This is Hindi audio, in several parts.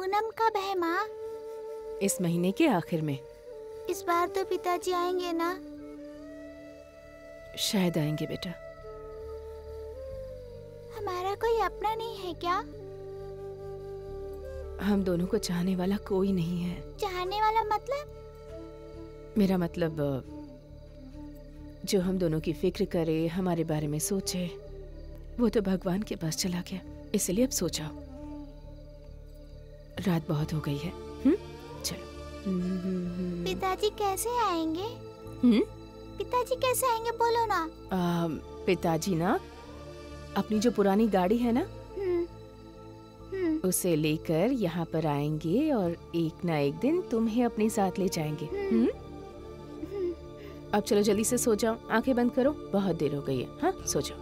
पूनम कब है माँ? इस महीने के आखिर में। इस बार तो पिताजी आएंगे ना? शायद आएंगे बेटा। हमारा कोई अपना नहीं है क्या? हम दोनों को चाहने वाला कोई नहीं है। चाहने वाला मतलब? मेरा मतलब जो हम दोनों की फिक्र करे, हमारे बारे में सोचे, वो तो भगवान के पास चला गया। इसलिए अब सो जाओ, रात बहुत हो गई है। चलो। पिताजी कैसे आएंगे? पिताजी कैसे आएंगे बोलो ना। पिताजी ना अपनी जो पुरानी गाड़ी है ना, उसे लेकर यहाँ पर आएंगे और एक ना एक दिन तुम्हें अपने साथ ले जाएंगे। अब चलो जल्दी से सो जाओ, आंखें बंद करो, बहुत देर हो गई है। हाँ, सो जाओ।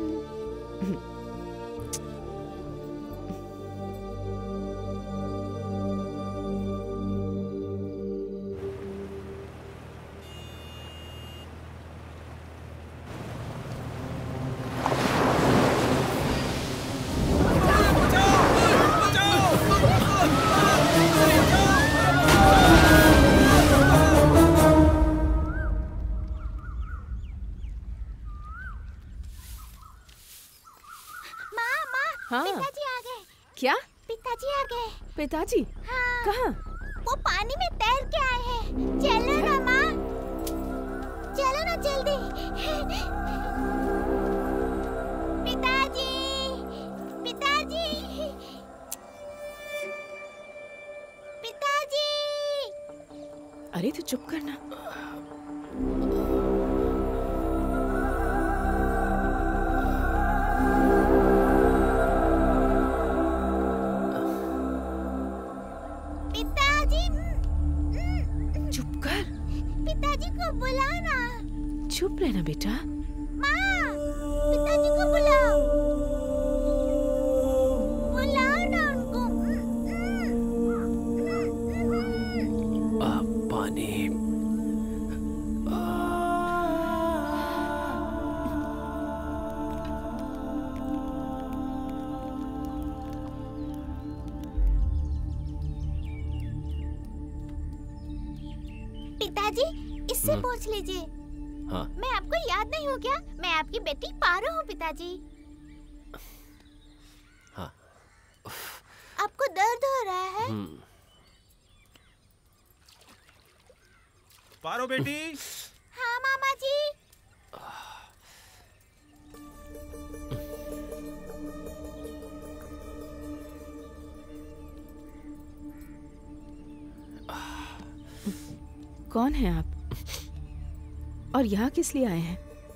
पिताजी आ गए। क्या? पिताजी आ गए। पिताजी? हाँ। कहाँ? वो पानी में तैर के आए हैं। चलो ना माँ, चलो ना जल्दी। पिताजी, पिताजी, पिताजी। अरे तू चुप करना। चुप रहना बेटा। माँ, पिताजी को बुलाओ, बुलाओ ना उनको। पानी। पिताजी, इससे पूछ लीजिए। हाँ। मैं आपको याद नहीं हूँ क्या? मैं आपकी बेटी पारो हूँ पिताजी। हाँ। आपको दर्द हो रहा है? पारो बेटी। हाँ मामा जी। कौन है आप? और यहाँ किस लिए आए हैं?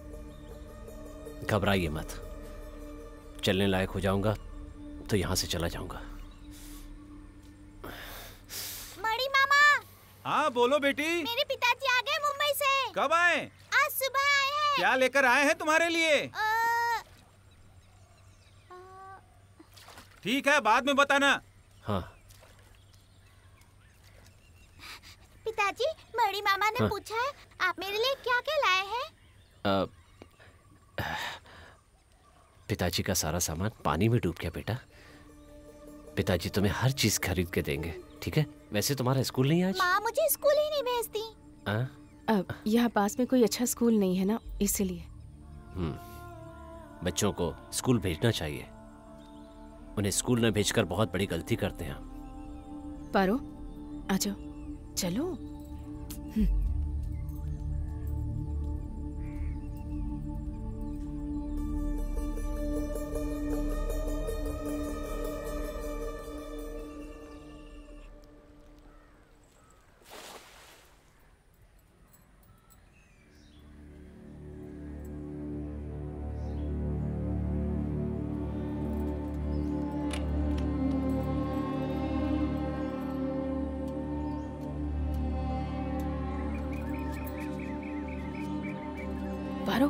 घबराइए मत, चलने लायक हो जाऊंगा तो यहाँ से चला जाऊंगा। मणि मामा। हाँ बोलो बेटी। मेरे पिताजी आ गए मुंबई से। कब आए? आज सुबह आए हैं। क्या लेकर आए हैं तुम्हारे लिए? ठीक है, बाद में बताना। हाँ। पिताजी, मणि मामा ने पूछा है आप मेरे लिए क्या क्या लाए हैं? पिताजी का सारा सामान पानी में डूब गया बेटा। पिताजी तुम्हें हर चीज खरीद के देंगे, ठीक है? वैसे तुम्हारा स्कूल नहीं आज? माँ मुझे स्कूल ही नहीं भेजती। यहाँ पास में कोई अच्छा स्कूल नहीं है ना, इसलिए। बच्चों को स्कूल भेजना चाहिए। उन्हें स्कूल न भेजकर बहुत बड़ी गलती करते हैं। पारो, आ जाओ, चलो। पारो,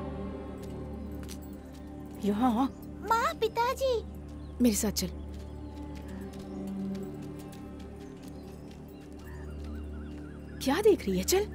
यहाँ। माँ, पिताजी। मेरे साथ चल। क्या देख रही है? चल।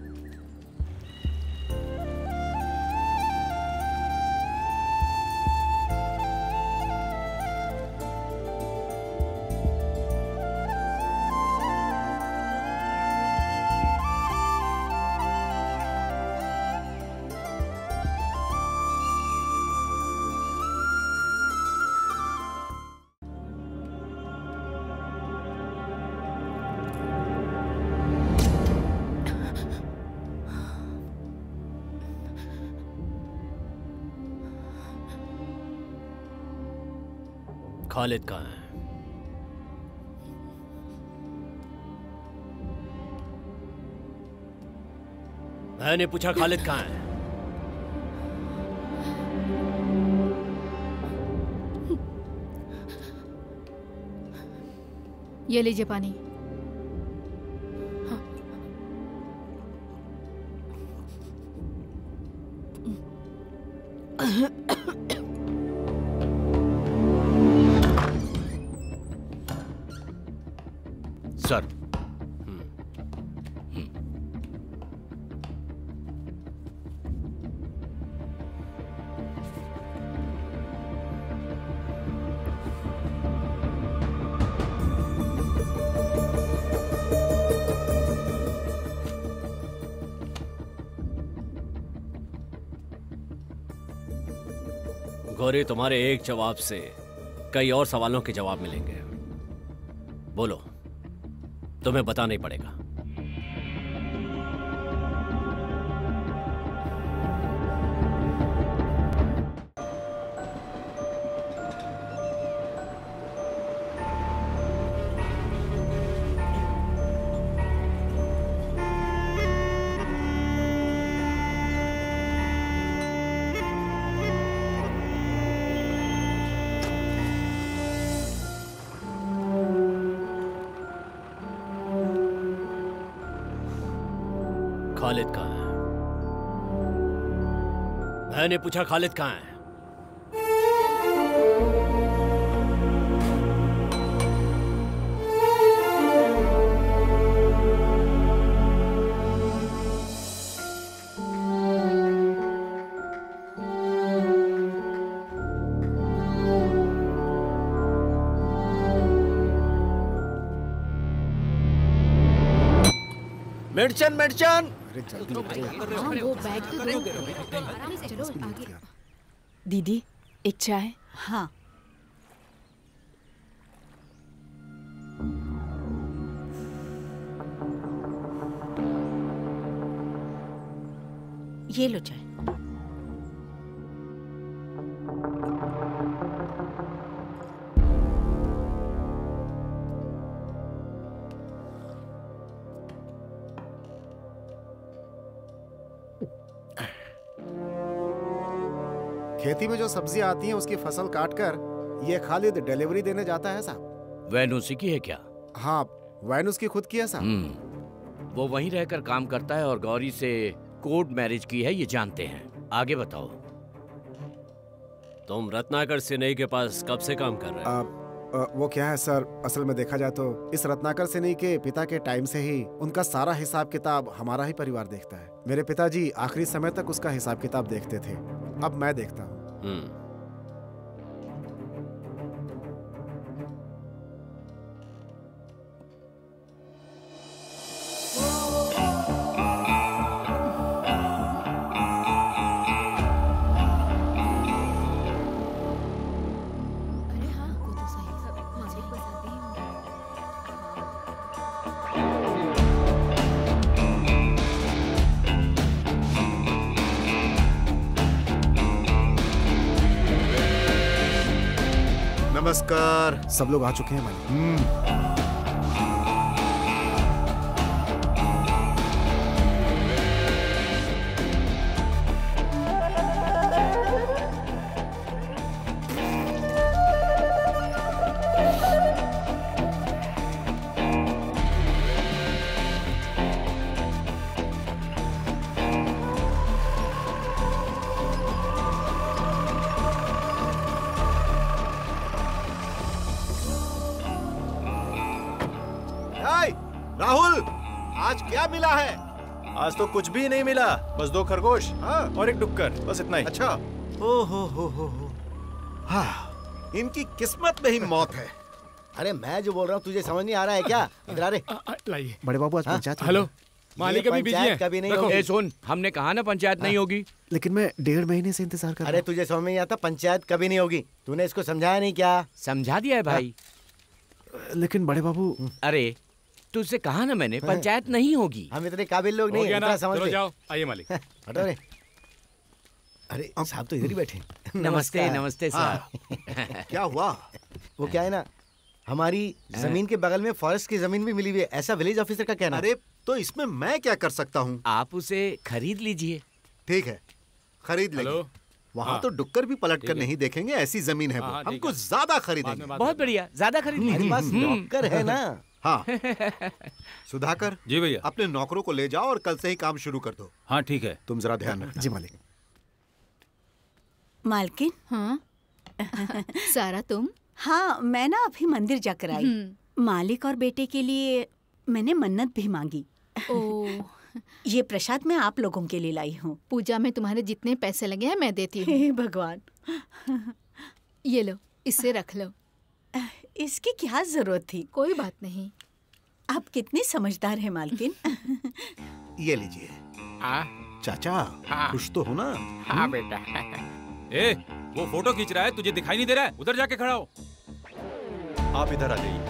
खालिद कहाँ है? मैंने पूछा खालिद कहाँ है? ये लीजिए पानी। सर। गौरी, तुम्हारे एक जवाब से कई और सवालों के जवाब मिलेंगे। बोलो, तुम्हें बताना ही पड़ेगा। खालिद कहाँ है? मैंने पूछा खालिद कहाँ है? मिर्चन मिर्चन। वो बैग तो दो। चलो आगे। दीदी, एक चाय। हाँ। ये लो चाय। खेती में जो सब्जी आती है उसकी फसल काटकर ये खालिद डिलीवरी देने जाता है साहब। वैन उसी की है क्या? हाँ, वैन उसकी खुद की है साहब। वो वहीं रहकर काम करता है और गौरी से कोर्ट मैरिज की है, ये जानते हैं। आगे बताओ। तुम रत्नाकर सिन्हा के पास कब से काम कर रहे हो? वो क्या है सर, असल में देखा जाए तो इस रत्नाकर सिन्हा के पिता के टाइम से ही उनका सारा हिसाब किताब हमारा ही परिवार देखता है। मेरे पिताजी आखिरी समय तक उसका हिसाब किताब देखते थे, अब मैं देखता हूँ। नमस्कार। सब लोग आ चुके हैं मालिक। राहुल, आज क्या मिला है? आज तो कुछ भी नहीं मिला, बस 2 खरगोश। हाँ? और एक डुक्कर, बस इतना ही। अच्छा। ओ हो। हाँ, इनकी किस्मत में ही मौत है। अरे मैं जो बोल रहा हूँ तुझे समझ नहीं आ रहा है क्या? इधर आ रे। लाइए बड़े बाबू, आज पंचायत। हेलो, मालिक अभी बिजी है। कभी नहीं होगी। सुन, हमने कहा ना पंचायत नहीं होगी। लेकिन मैं 1.5 महीने से इंतजार कर रहा हूं। अरे तुझे समझ में नहीं आता, पंचायत कभी नहीं होगी। तूने इसको समझाया नहीं क्या? समझा दिया है भाई। लेकिन बड़े बाबू, अरे तुझसे कहा ना मैंने, पंचायत नहीं होगी। हम इतने काबिल लोग नहीं हैं, समझ ले। जाओ, आइए मालिक। हटो रे। अरे साहब तो इधर ही बैठे। नमस्ते। नमस्ते सर। क्या हुआ? वो क्या है ना, हमारी जमीन के बगल में फॉरेस्ट की जमीन भी मिली हुई है, ऐसा विलेज ऑफिसर का कहना। अरे तो इसमें मैं क्या कर सकता हूँ? आप उसे खरीद लीजिए। ठीक है, खरीद लेंगे। वहाँ तो डुक्कर भी पलट कर नहीं देखेंगे, ऐसी जमीन है वो। हम कुछ ज्यादा खरीदेंगे। बहुत बढ़िया, ज्यादा खरीद लीजिए। मेरे पास नौकर है ना। हाँ सुधाकर जी भैया, अपने नौकरों को ले जाओ और कल से ही काम शुरू कर दो। हाँ ठीक है, तुम जरा ध्यान रखना। जी मालिक। मालकिन। हाँ सारा तुम? हाँ मैं ना अभी मंदिर जाकर आई। मालिक और बेटे के लिए मैंने मन्नत भी मांगी। ओह, ये प्रसाद मैं आप लोगों के लिए लाई हूँ। पूजा में तुम्हारे जितने पैसे लगे हैं मैं देती हूँ। हे भगवान। ये लो, इससे रख लो। इसकी क्या जरूरत थी? कोई बात नहीं। आप कितने समझदार हैं मालकिन। ये लीजिए। चाचा खुश तो हो ना? हाँ बेटा। ए, वो फोटो खींच रहा है, तुझे दिखाई नहीं दे रहा है? उधर जाके खड़ा हो। आप इधर आ जाइए।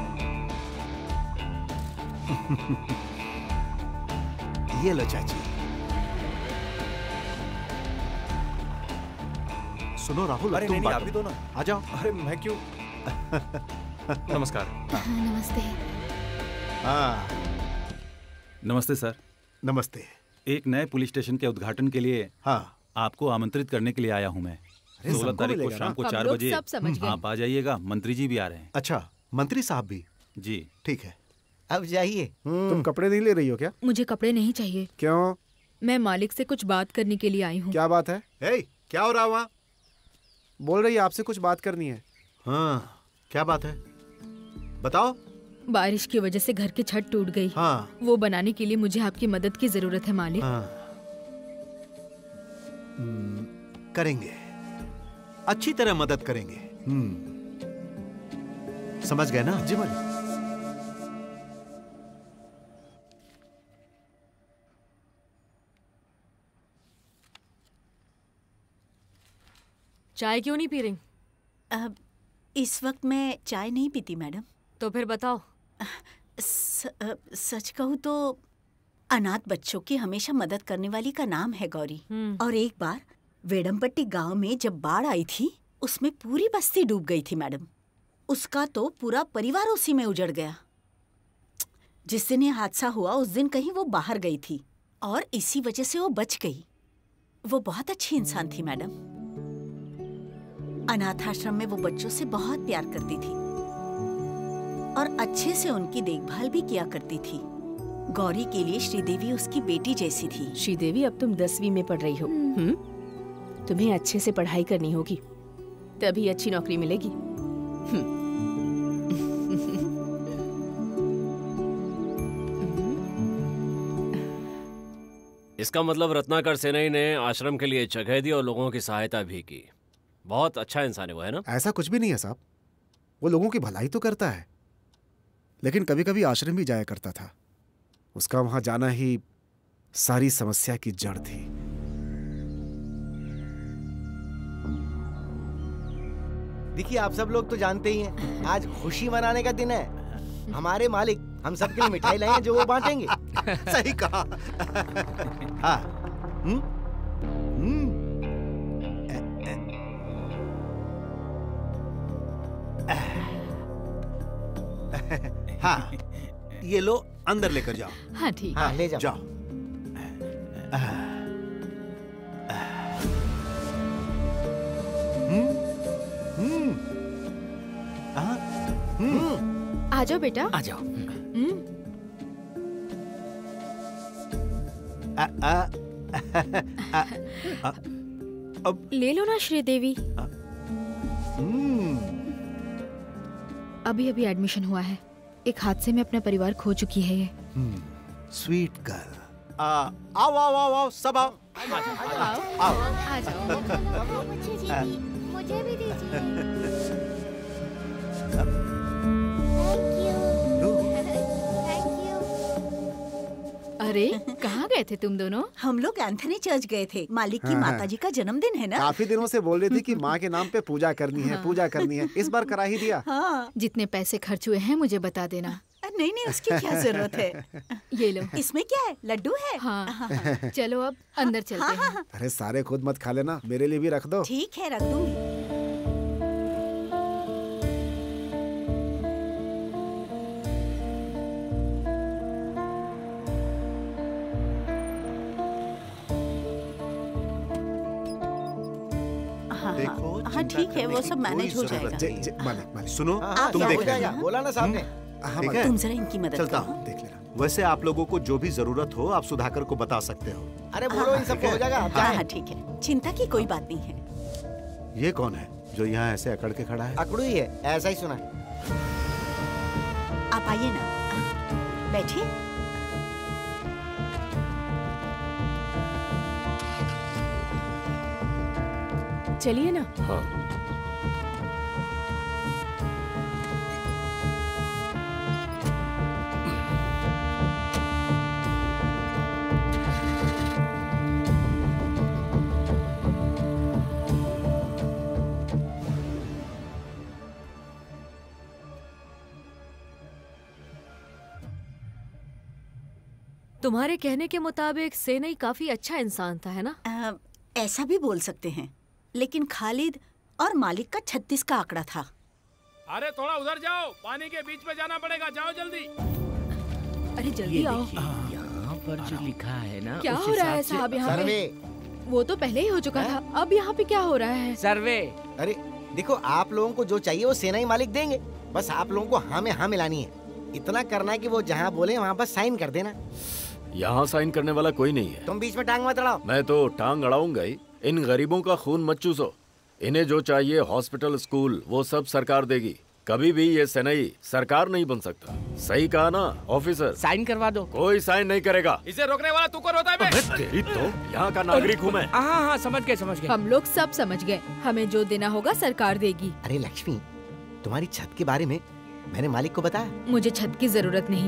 ये लो चाची। सुनो राहुल, अरे नहीं, आप ही दो ना। आ जाओ। अरे मैं क्यों? नमस्कार। नमस्ते। हाँ नमस्ते सर। नमस्ते। एक नए पुलिस स्टेशन के उद्घाटन के लिए आपको आमंत्रित करने के लिए आया हूँ मैं। 16 तारीख को शाम को 4 बजे आप आ जाइएगा। मंत्री जी भी आ रहे हैं। अच्छा, मंत्री साहब भी? जी ठीक है। अब जाइए। तुम कपड़े नहीं ले रही हो क्या? मुझे कपड़े नहीं चाहिए। क्यों? मैं मालिक से कुछ बात करने के लिए आई हूँ। क्या बात है? क्या हो रहा वहाँ? बोल रही है आपसे कुछ बात करनी है। हाँ क्या बात है, बताओ। बारिश की वजह से घर की छत टूट गई। हाँ। वो बनाने के लिए मुझे आपकी मदद की जरूरत है मालिक। हाँ। करेंगे, अच्छी तरह मदद करेंगे। समझ गए ना? जी मालिक। चाय क्यों नहीं पी रही? अब इस वक्त मैं चाय नहीं पीती मैडम। तो फिर बताओ। सच कहूँ तो अनाथ बच्चों की हमेशा मदद करने वाली का नाम है गौरी। और एक बार वेडमपट्टी गांव में जब बाढ़ आई थी, उसमें पूरी बस्ती डूब गई थी मैडम। उसका तो पूरा परिवार उसी में उजड़ गया। जिस दिन ये हादसा हुआ उस दिन कहीं वो बाहर गई थी और इसी वजह से वो बच गई। वो बहुत अच्छी इंसान थी मैडम। अनाथ आश्रम में वो बच्चों से बहुत प्यार करती थी और अच्छे से उनकी देखभाल भी किया करती थी। गौरी के लिए श्रीदेवी उसकी बेटी जैसी थी। श्रीदेवी, अब तुम 10वीं में पढ़ रही हो। तुम्हें अच्छे से पढ़ाई करनी होगी, तभी अच्छी नौकरी मिलेगी। इसका मतलब रत्नाकर सेनाई ने आश्रम के लिए जगह दी और लोगों की सहायता भी की। बहुत अच्छा इंसान है वो, है ना? ऐसा कुछ भी नहीं है साहब। वो लोगों की भलाई तो करता है, लेकिन कभी कभी आश्रम भी जाया करता था। उसका वहां जाना ही सारी समस्या की जड़ थी। देखिए, आप सब लोग तो जानते ही हैं, आज खुशी मनाने का दिन है। हमारे मालिक हम सब के लिए मिठाई लाए हैं जो वो बांटेंगे। सही कहा। हाँ। हाँ, ये लो अंदर लेकर जाओ। हाँ ठीक। हाँ ले जाओ। जाओ। आ जाओ बेटा। आ जाओ। अब ले लो ना श्रीदेवी। अभी अभी एडमिशन हुआ है। एक हादसे में अपना परिवार खो चुकी है ये। Sweet girl. आओ आओ आओ आओ, सब आओ। आओ। आ जाओ। मुझे भी दीजिए। अरे कहाँ गए थे तुम दोनों? हम लोग एंथनी चर्च गए थे। मालिक की माताजी का जन्मदिन है ना। काफी दिनों से बोल रही थी कि माँ के नाम पे पूजा करनी है, पूजा करनी है। इस बार करा ही दिया। हाँ। जितने पैसे खर्च हुए हैं मुझे बता देना। नहीं नहीं, उसकी क्या जरूरत है। ये लो। इसमें क्या है? लड्डू है। हाँ। चलो अब अंदर चलते हैं। अरे सारे खुद मत खा लेना, मेरे लिए भी रख दो। ठीक है, रख दूंगी। हाँ ठीक है, वो सब मैनेज हो जाएगा। मालिक सुनो, हाँ, तुम हो देख जाएगा, लेना। बोला ना साहब ने। ठीक है? तुम जरा इनकी मदद चलता करो। हूँ, देख लेना। वैसे आप लोगों को जो भी जरूरत हो आप सुधाकर को बता सकते हो। अरे बोलो, इन सबको हो जाएगा। हाँ हाँ ठीक है, चिंता की कोई बात नहीं है। ये कौन है जो यहाँ ऐसे अकड़ के खड़ा है? अकड़ू ही है, ऐसा ही सुना। आप आइए ना, बैठिए। चलिए ना। हाँ। तुम्हारे कहने के मुताबिक सेनई काफी अच्छा इंसान था, है ना? ऐसा भी बोल सकते हैं, लेकिन खालिद और मालिक का 36 का आंकड़ा था। अरे थोड़ा उधर जाओ, पानी के बीच में जाना पड़ेगा, जाओ जल्दी। अरे जल्दी आओ। यहाँ पर जो लिखा है ना, क्या उस हो रहा है हिसाब से- साहब यहाँ पे? सर्वे। वो तो पहले ही हो चुका था, अब यहाँ पे क्या हो रहा है? सर्वे। अरे देखो, आप लोगों को जो चाहिए वो सेना ही मालिक देंगे, बस आप लोगों को हाँ में हाँ मिलानी है। इतना करना है कि वो जहाँ बोले वहाँ पर साइन कर देना। यहाँ साइन करने वाला कोई नहीं है। तुम बीच में टांग मत अड़ाओ। मैं तो टांग अड़ाऊंगा ही। इन गरीबों का खून मत चूसो। इन्हें जो चाहिए हॉस्पिटल, स्कूल, वो सब सरकार देगी। कभी भी ये सेनई सरकार नहीं बन सकता। सही कहा ना ऑफिसर? साइन करवा दो। कोई साइन नहीं करेगा। इसे रोकने वाला तू कौन होता है? तेरी तो यहाँ का नागरिक हूँ मैं। हाँ हाँ समझ गए समझ गए। हम लोग सब समझ गए, हमें जो देना होगा सरकार देगी। अरे लक्ष्मी, तुम्हारी छत के बारे में मैंने मालिक को बताया। मुझे छत की जरूरत नहीं।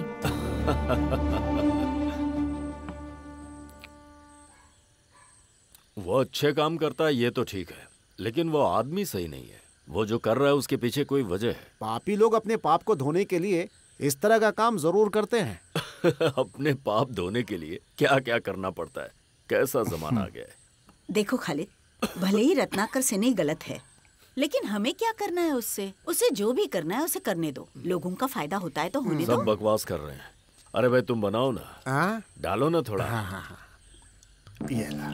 वो अच्छे काम करता है ये तो ठीक है, लेकिन वो आदमी सही नहीं है। वो जो कर रहा है उसके पीछे कोई वजह है। पापी लोग अपने पाप को धोने के लिए इस तरह का काम जरूर करते हैं। अपने पाप धोने के लिए क्या क्या करना पड़ता है। कैसा जमाना आ गया है। देखो खालिद, भले ही रत्नाकर सेनई गलत है, लेकिन हमें क्या करना है उससे? उसे जो भी करना है उसे करने दो। लोगों का फायदा होता है तो होने दो। सब बकवास कर रहे हैं। अरे भाई तुम बनाओ ना। डालो ना थोड़ा। ये ला।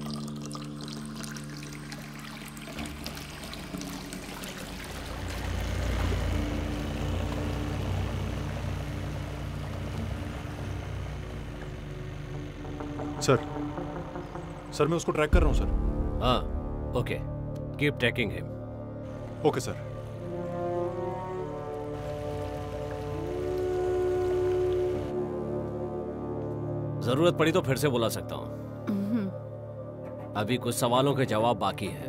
सर मैं उसको ट्रैक कर रहा हूँ सर। हाँ okay, keep tracking him. Okay sir. जरूरत पड़ी तो फिर से बुला सकता हूँ। अभी कुछ सवालों के जवाब बाकी हैं।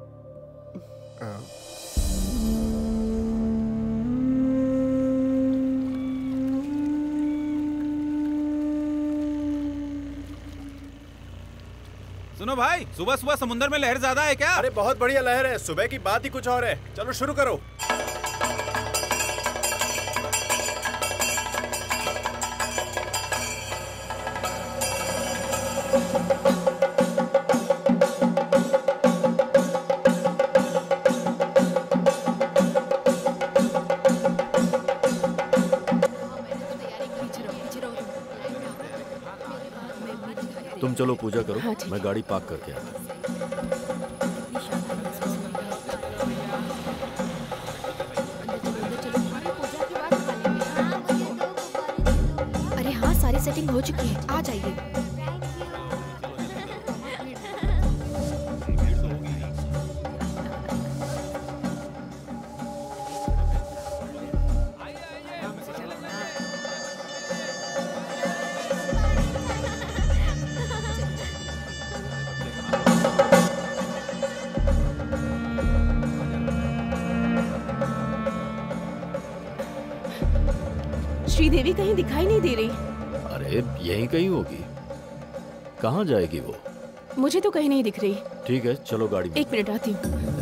सुनो भाई, सुबह सुबह समुद्र में लहर ज्यादा है क्या? अरे बहुत बढ़िया लहर है, सुबह की बात ही कुछ और है। चलो शुरू करो। तुम चलो पूजा करो। मैं गाड़ी पार्क करके आता हूँ। अरे हाँ, सारी सेटिंग हो चुकी है, आ जाइए। श्रीदेवी कहीं दिखाई नहीं दे रही। अरे यहीं कहीं होगी। कहाँ जाएगी वो? मुझे तो कहीं नहीं दिख रही। ठीक है चलो गाड़ी में। एक मिनट आती हूँ।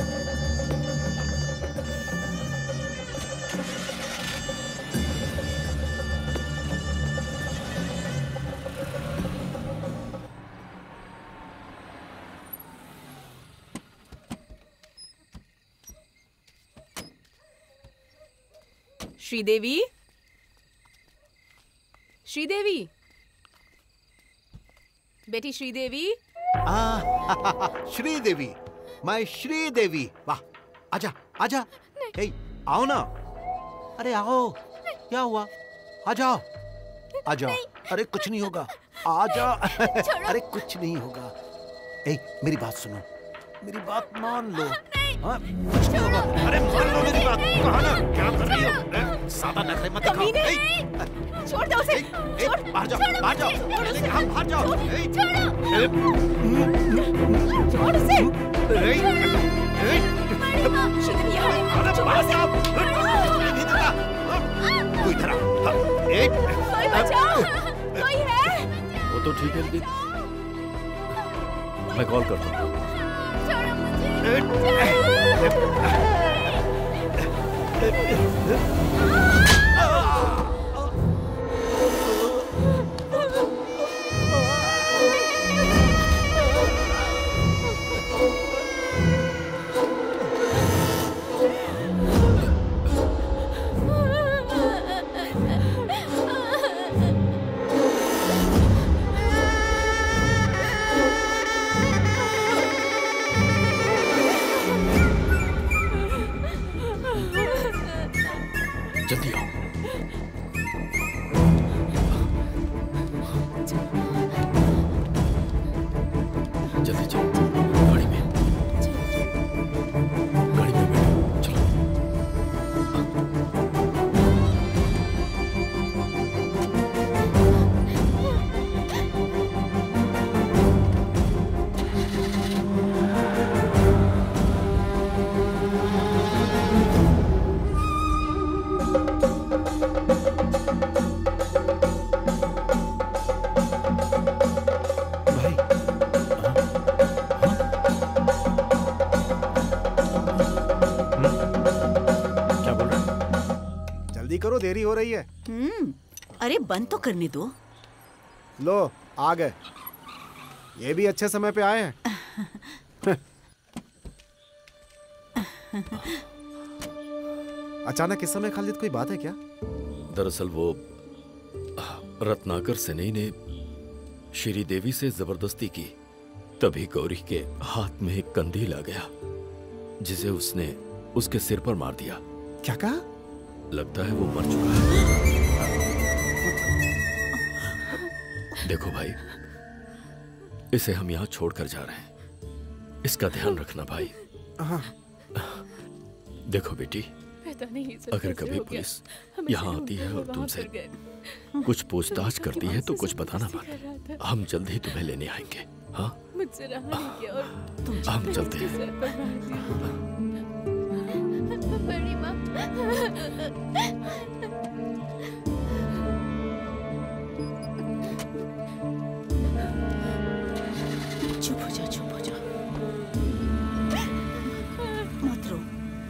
श्रीदेवी, श्रीदेवी, बेटी श्रीदेवी। श्रीदेवी, माय श्रीदेवी। वाह, आजा आजा, ए, आओ ना। अरे आओ, क्या हुआ? आ जाओ आ जाओ। अरे कुछ नहीं होगा, आ जा। अरे कुछ नहीं होगा। ए, मेरी बात सुनो, मेरी बात मान लो। हाँ, कुछ नहीं होगा। अरे मान लो मेरी बात। कहा ना, क्या कर रही हो? सादा नखरे मत दिखाओ। छोड़ दो उसे। बाहर जाओ, बाहर जाओ। मैंने कहा बाहर जाओ। छोड़ उसे। तू इधर आ। कोई बचाओ, कोई है? वो तो ठीक है लेकिन मैं कॉल करता हूँ। जल्दी आओ। जल्दी चलो, गाड़ी में बैठो, चलो। करो, देरी हो रही है। अरे बंद तो करने दो। लो आ गए, ये भी अच्छे समय पे आए हैं। अचानक इस समय खालिद, कोई बात है क्या? दरअसल वो रत्नाकर सेनई ने श्रीदेवी से जबरदस्ती की, तभी गौरी के हाथ में एक कंदील आ गया जिसे उसने उसके सिर पर मार दिया। क्या कहा? लगता है वो मर चुका है। देखो भाई, इसे हम यहाँ छोड़कर जा रहे हैं, इसका ध्यान रखना भाई। देखो बेटी, अगर कभी पुलिस यहाँ आती है और तुमसे कुछ पूछताछ करती है तो कुछ बताना मत, हम जल्द ही तुम्हें लेने आएंगे। हाँ, हम चलते हैं। बड़ी माँ। चुप हो जा, चुप हो जा, मत रो।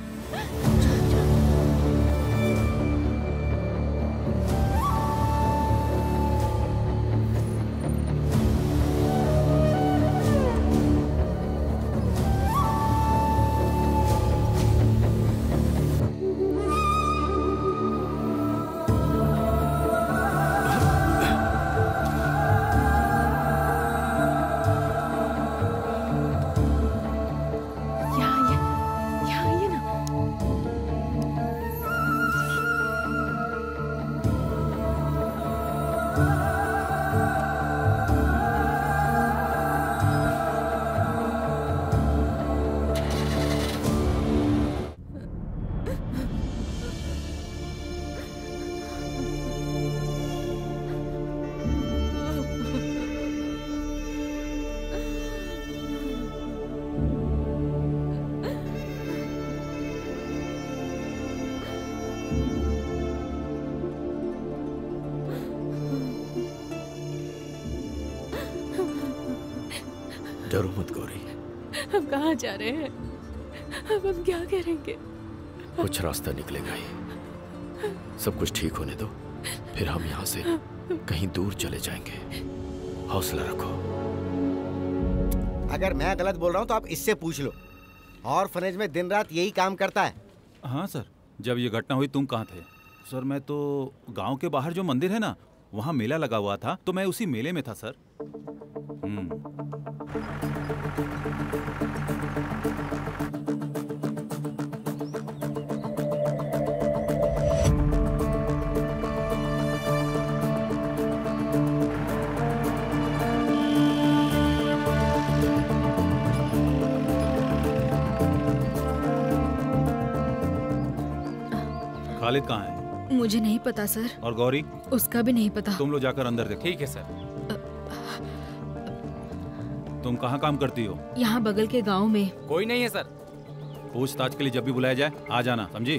डरो मत गौरी। हम कहाँ जा रहे हैं? अब हम क्या करेंगे? कुछ रास्ता निकलेगा ही। सब कुछ ठीक होने दो, फिर हम यहाँ से कहीं दूर चले जाएंगे। हौसला रखो। अगर मैं गलत बोल रहा हूँ तो आप इससे पूछ लो। ऑर्फनेज में दिन रात यही काम करता है। हाँ सर, जब ये घटना हुई तुम कहाँ थे? सर मैं तो गांव के बाहर जो मंदिर है ना, वहाँ मेला लगा हुआ था, तो मैं उसी मेले में था सर। खालिद कहाँ है? मुझे नहीं पता सर। और गौरी? उसका भी नहीं पता। तुम लोग जाकर अंदर देखो। ठीक है सर। तुम कहाँ काम करती हो? यहाँ बगल के गांव में। कोई नहीं है सर। पूछताछ के लिए जब भी बुलाया जाए आ जाना, समझी?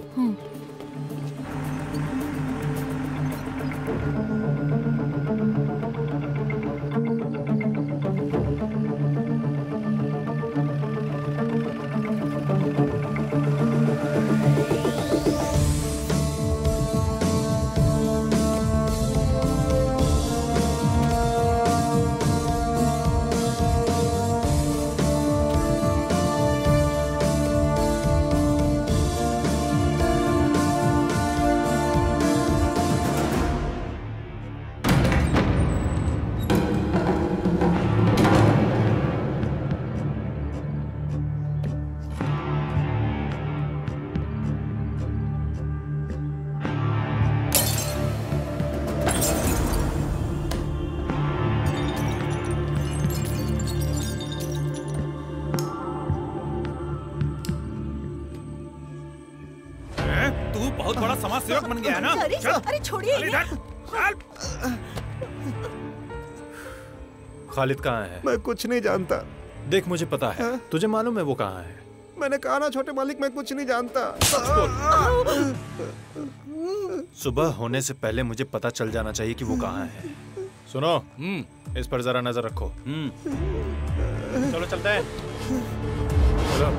बहुत बड़ा समाज सेवक बन गया है ना? अरे छोड़िए। खालिद कहाँ है? मैं कुछ नहीं जानता। देख मुझे पता है। तुझे मालूम है वो कहाँ है? मैंने कहा ना छोटे मालिक, मैं कुछ नहीं जानता। सुबह होने से पहले मुझे पता चल जाना चाहिए कि वो कहाँ है। सुनो, इस पर जरा नजर रखो। चलो चलते हैं। चलो।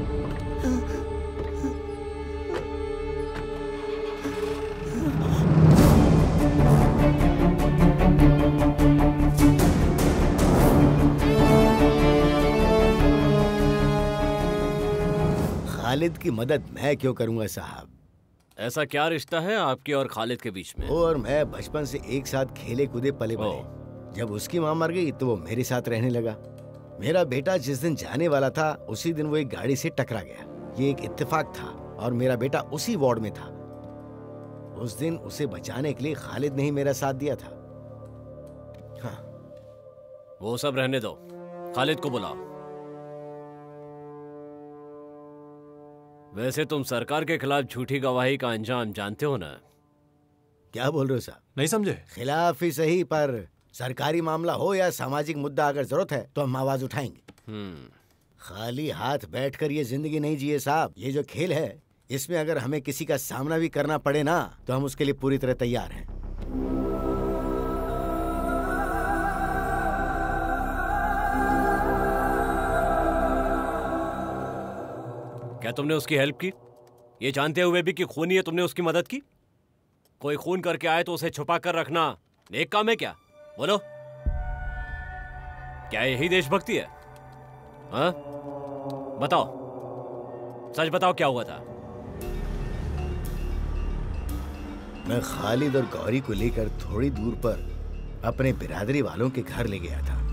खालिद की मदद मैं क्यों करूंगा साहब? ऐसा क्या रिश्ता है आपके और खालिद के बीच में? वो और मैं बचपन से एक साथ खेले कूदे पले बड़े। जब उसकी माँ मर गई तो वो मेरे साथ रहने लगा। मेरा बेटा जिस दिन जाने वाला था उसी दिन वो एक गाड़ी से टकरा गया। ये एक इत्तेफाक था और मेरा बेटा उसी वार्ड में था। उस दिन उसे बचाने के लिए खालिद ने ही मेरा साथ दिया था। हाँ। वो सब रहने दो, खालिद को बुलाओ। वैसे तुम सरकार के खिलाफ झूठी गवाही का अंजाम जानते हो ना? क्या बोल रहे हो साहब? नहीं समझे? खिलाफ ही सही, पर सरकारी मामला हो या सामाजिक मुद्दा अगर जरूरत है तो हम आवाज उठाएंगे। खाली हाथ बैठकर ये जिंदगी नहीं जिए साहब। ये जो खेल है इसमें अगर हमें किसी का सामना भी करना पड़े ना तो हम उसके लिए पूरी तरह तैयार हैं। क्या तुमने उसकी हेल्प की, ये जानते हुए भी कि खूनी है तुमने उसकी मदद की? कोई खून करके आए तो उसे छुपा कर रखना नेक काम है क्या? बोलो, क्या यही देशभक्ति है? हाँ? बताओ, सच बताओ क्या हुआ था? मैं खालिद और गौरी को लेकर थोड़ी दूर पर अपने बिरादरी वालों के घर ले गया था।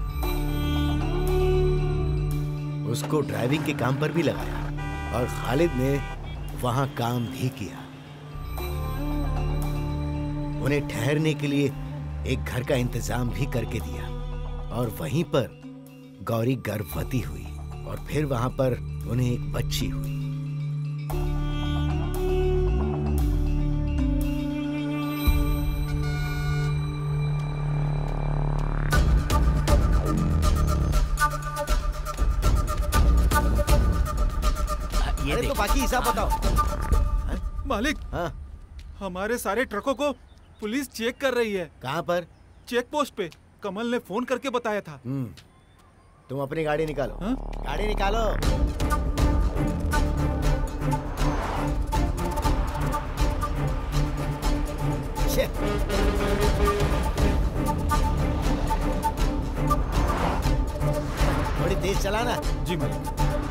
उसको ड्राइविंग के काम पर भी लगाया और खालिद ने वहां काम भी किया। उन्हें ठहरने के लिए एक घर का इंतजाम भी करके दिया और वहीं पर गौरी गर्भवती हुई और फिर वहां पर उन्हें एक बच्ची हुई। अरे तो बाकी हिसाब बताओ। मालिक, हाँ? हमारे सारे ट्रकों को पुलिस चेक कर रही है। कहाँ पर? चेक पोस्ट पे। कमल ने फोन करके बताया था। तुम अपनी गाड़ी निकालो। हाँ? गाड़ी निकालो। थोड़ी तेज चलाना। जी मालिक।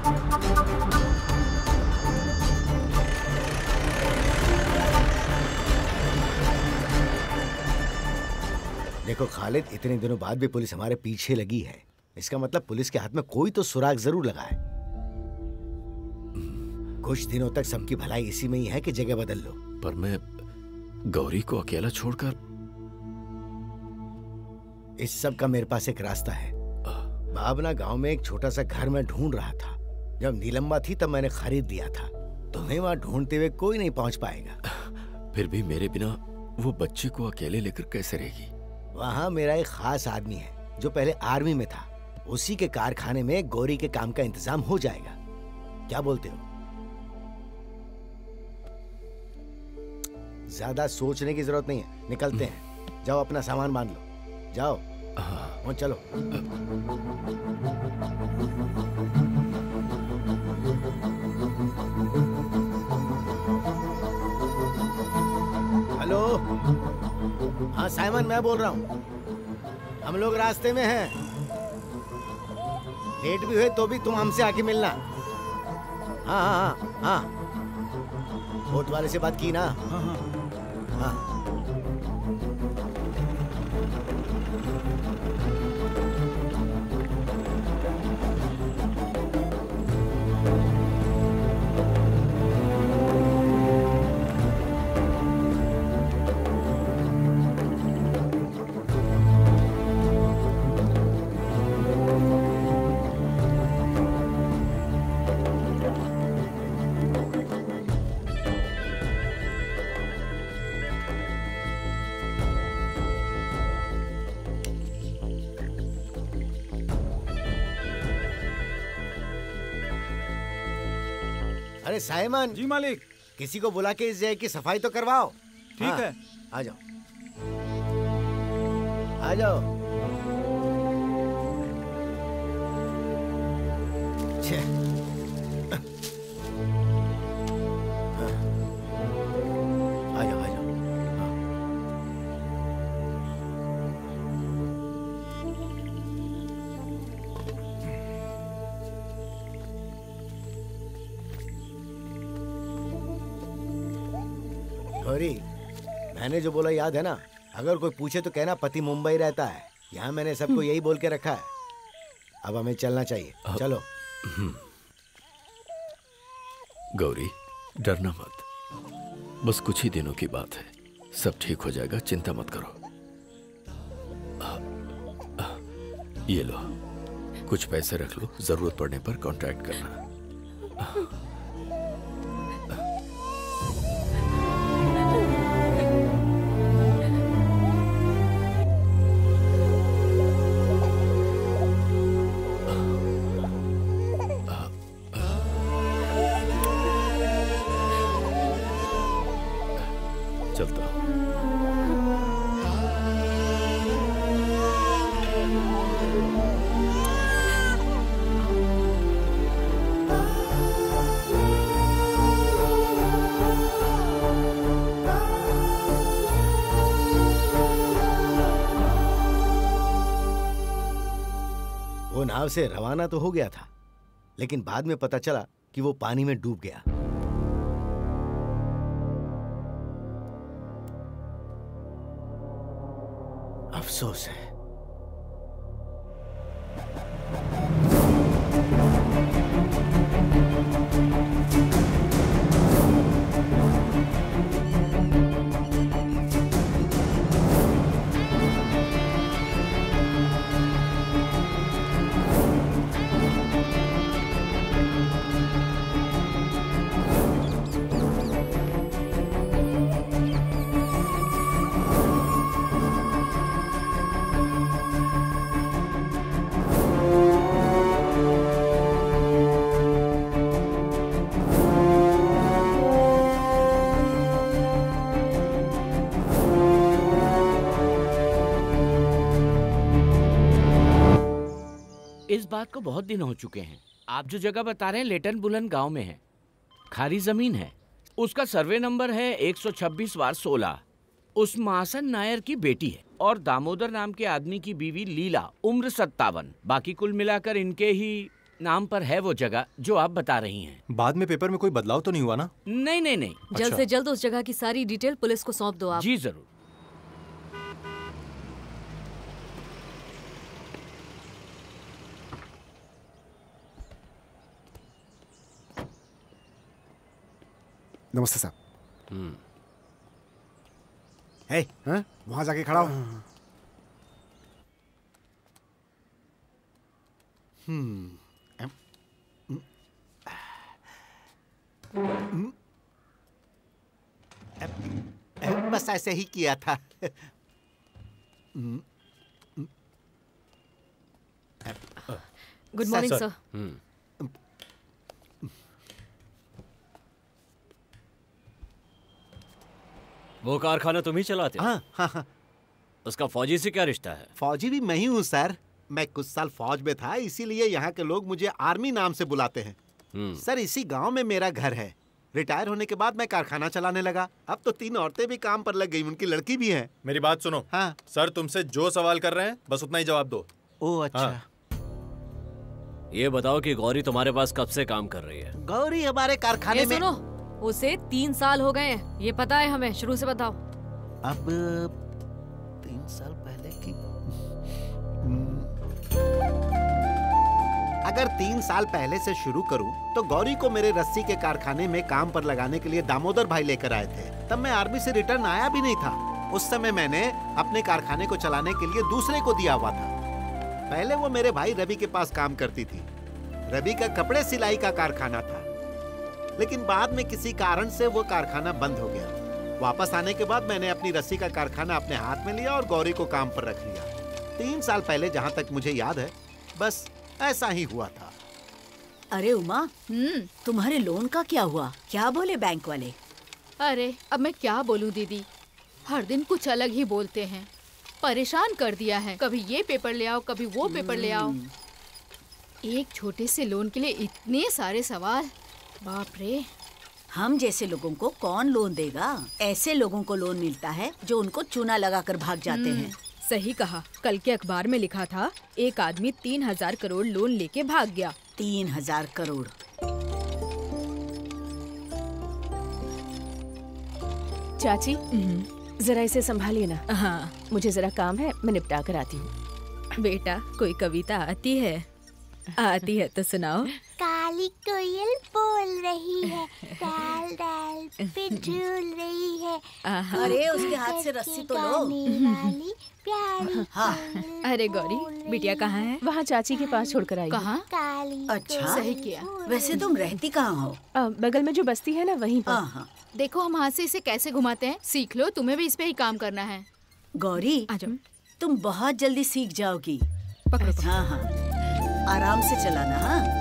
देखो खालिद, इतने दिनों बाद भी पुलिस हमारे पीछे लगी है। इसका मतलब पुलिस के हाथ में कोई तो सुराग जरूर लगा है। कुछ दिनों तक सबकी भलाई इसी में ही है कि जगह बदल लो। पर मैं गौरी को अकेला छोड़कर, इस सब का मेरे पास एक रास्ता है। भावना गांव में एक छोटा सा घर मैं ढूंढ रहा था। जब नीलम्बा थी तब मैंने खरीद दिया था। तुम्हें वहां ढूंढते हुए कोई नहीं पहुंच पाएगा। फिर भी मेरे बिना वो बच्चे को अकेले लेकर कैसे रहेगी? वहाँ मेरा एक खास आदमी है जो पहले आर्मी में था। उसी के कारखाने में गौरी के काम का इंतजाम हो जाएगा। क्या बोलते हो? ज्यादा सोचने की जरूरत नहीं है, निकलते हैं। जाओ अपना सामान बांध लो, जाओ। और चलो। हेलो, हाँ साइमन मैं बोल रहा हूँ। हम लोग रास्ते में हैं। लेट भी हुए तो भी तुम हमसे आके मिलना। हाँ हाँ हाँ हाँ, बोट वाले से बात की ना? हाँ हाँ हाँ। अरे साइमन। जी मालिक। किसी को बुला के इस जगह की सफाई तो करवाओ। ठीक है। आ जाओ, आ जाओ। आ जाओ, आ जाओ। गौरी, मैंने जो बोला याद है ना? अगर कोई पूछे तो कहना पति मुंबई रहता है। यहाँ मैंने सबको यही बोल के रखा है। अब हमें चलना चाहिए, चलो। गौरी, डरना मत, बस कुछ ही दिनों की बात है, सब ठीक हो जाएगा, चिंता मत करो। ये लो, कुछ पैसे रख लो, जरूरत पड़ने पर कांटेक्ट करना। चलता हूँ। वो नाव से रवाना तो हो गया था, लेकिन बाद में पता चला कि वो पानी में डूब गया। अफसोस है। इस बात को बहुत दिन हो चुके हैं। आप जो जगह बता रहे हैं लेटन बुलन गांव में है, खारी जमीन है। उसका सर्वे नंबर है 126/16। उस मासन नायर की बेटी है और दामोदर नाम के आदमी की बीवी लीला, उम्र 57। बाकी कुल मिलाकर इनके ही नाम पर है वो जगह जो आप बता रही हैं। बाद में पेपर में कोई बदलाव तो नहीं हुआ ना? नहीं नहीं नहीं। जल्द से जल्द उस जगह की सारी डिटेल पुलिस को सौंप दो आप। जी जरूर। नमस्ते साहब। हे, हाँ? वहां जाके खड़ा हो। ऐसे ही किया था। Good morning sir. वो कारखाना तुम ही चलाते हो? हाँ। उसका फौजी से क्या रिश्ता है? फौजी भी मैं ही हूँ सर। मैं कुछ साल फौज में था, इसीलिए यहाँ के लोग मुझे आर्मी नाम से बुलाते हैं। सर इसी गांव में मेरा घर है। रिटायर होने के बाद मैं कारखाना चलाने लगा। अब तो 3 औरतें भी काम पर लग गई, उनकी लड़की भी है। मेरी बात सुनो। हाँ सर, तुमसे जो सवाल कर रहे हैं बस उतना ही जवाब दो। ओह अच्छा। हाँ। ये बताओ कि गौरी तुम्हारे पास कब से काम कर रही है? गौरी हमारे कारखाने में। सुनो, उसे 3 साल हो गए हैं, ये पता है हमें। शुरू से बताओ। अब 3 साल पहले की। अगर 3 साल पहले से शुरू करूं, तो गौरी को मेरे रस्सी के कारखाने में काम पर लगाने के लिए दामोदर भाई लेकर आए थे। तब मैं आर्मी से रिटर्न आया भी नहीं था। उस समय मैंने अपने कारखाने को चलाने के लिए दूसरे को दिया हुआ था। पहले वो मेरे भाई रवि के पास काम करती थी। रवि का कपड़े सिलाई का कारखाना था, लेकिन बाद में किसी कारण से वो कारखाना बंद हो गया। वापस आने के बाद मैंने अपनी रस्सी का कारखाना अपने हाथ में लिया और गौरी को काम पर रख लिया। 3 साल पहले, जहाँ तक मुझे याद है, बस ऐसा ही हुआ था। अरे उमा, तुम्हारे लोन का क्या हुआ? क्या बोले बैंक वाले? अरे अब मैं क्या बोलूं दीदी, हर दिन कुछ अलग ही बोलते हैं। परेशान कर दिया है। कभी ये पेपर ले आओ, कभी वो पेपर ले आओ। एक छोटे से लोन के लिए इतने सारे सवाल, बाप रे। हम जैसे लोगों को कौन लोन देगा? ऐसे लोगों को लोन मिलता है जो उनको चूना लगाकर भाग जाते हैं। सही कहा। कल के अखबार में लिखा था एक आदमी 3000 करोड़ लोन लेके भाग गया। 3000 करोड़। चाची जरा इसे संभालिए ना। हाँ, मुझे जरा काम है, मैं निपटा कर आती हूँ। बेटा कोई कविता आती है? आती है तो सुनाओ। काली कोयल बोल रही है, डाल डाल पे झूल रही है। अरे उसके हाथ से रस्सी तो लो। प्यारी। हाँ। अरे गौरी, बिटिया कहाँ है? वहाँ चाची के पास छोड़कर आई। कहाँ? काली। अच्छा, सही किया। वैसे तुम रहती कहाँ हो? बगल में जो बस्ती है ना, वहीं पर। देखो हम हाथ से इसे कैसे घुमाते हैं, सीख लो। तुम्हें भी इस पे ही काम करना है। गौरी, तुम बहुत जल्दी सीख जाओगी। पकड़ो। हाँ हाँ, आराम से चलाना। हाँ।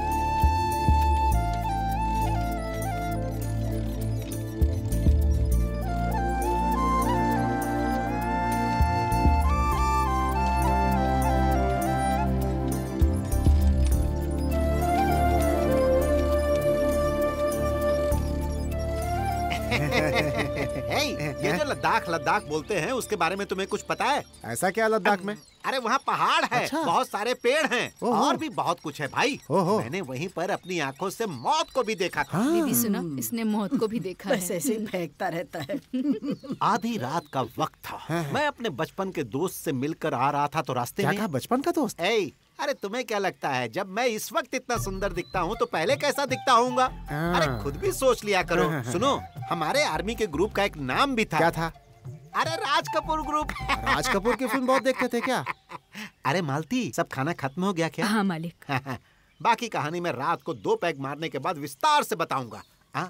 ये जो लद्दाख बोलते हैं, उसके बारे में तुम्हें कुछ पता है? ऐसा क्या लद्दाख में? अरे वहाँ पहाड़ है, अच्छा। बहुत सारे पेड़ हैं और भी बहुत कुछ है भाई। मैंने वहीं पर अपनी आंखों से मौत को भी देखा था। दीदी सुना, इसने मौत को भी देखा है। बस ऐसे ही फेंकता रहता है। आधी रात का वक्त था। मैं अपने बचपन के दोस्त से मिलकर आ रहा था, तो रास्ते में। क्या बचपन का दोस्त? अरे तुम्हें क्या लगता है, जब मैं इस वक्त इतना सुंदर दिखता हूँ तो पहले कैसा दिखता होऊंगा? अरे खुद भी सोच लिया करो। सुनो, हमारे आर्मी के ग्रुप का एक नाम भी था। क्या था? अरे राज कपूर ग्रुप। राज कपूर की फिल्म बहुत देखते थे क्या? अरे मालती, सब खाना खत्म हो गया क्या? हाँ मालिक। बाकी कहानी मैं रात को 2 पैग मारने के बाद विस्तार से बताऊंगा।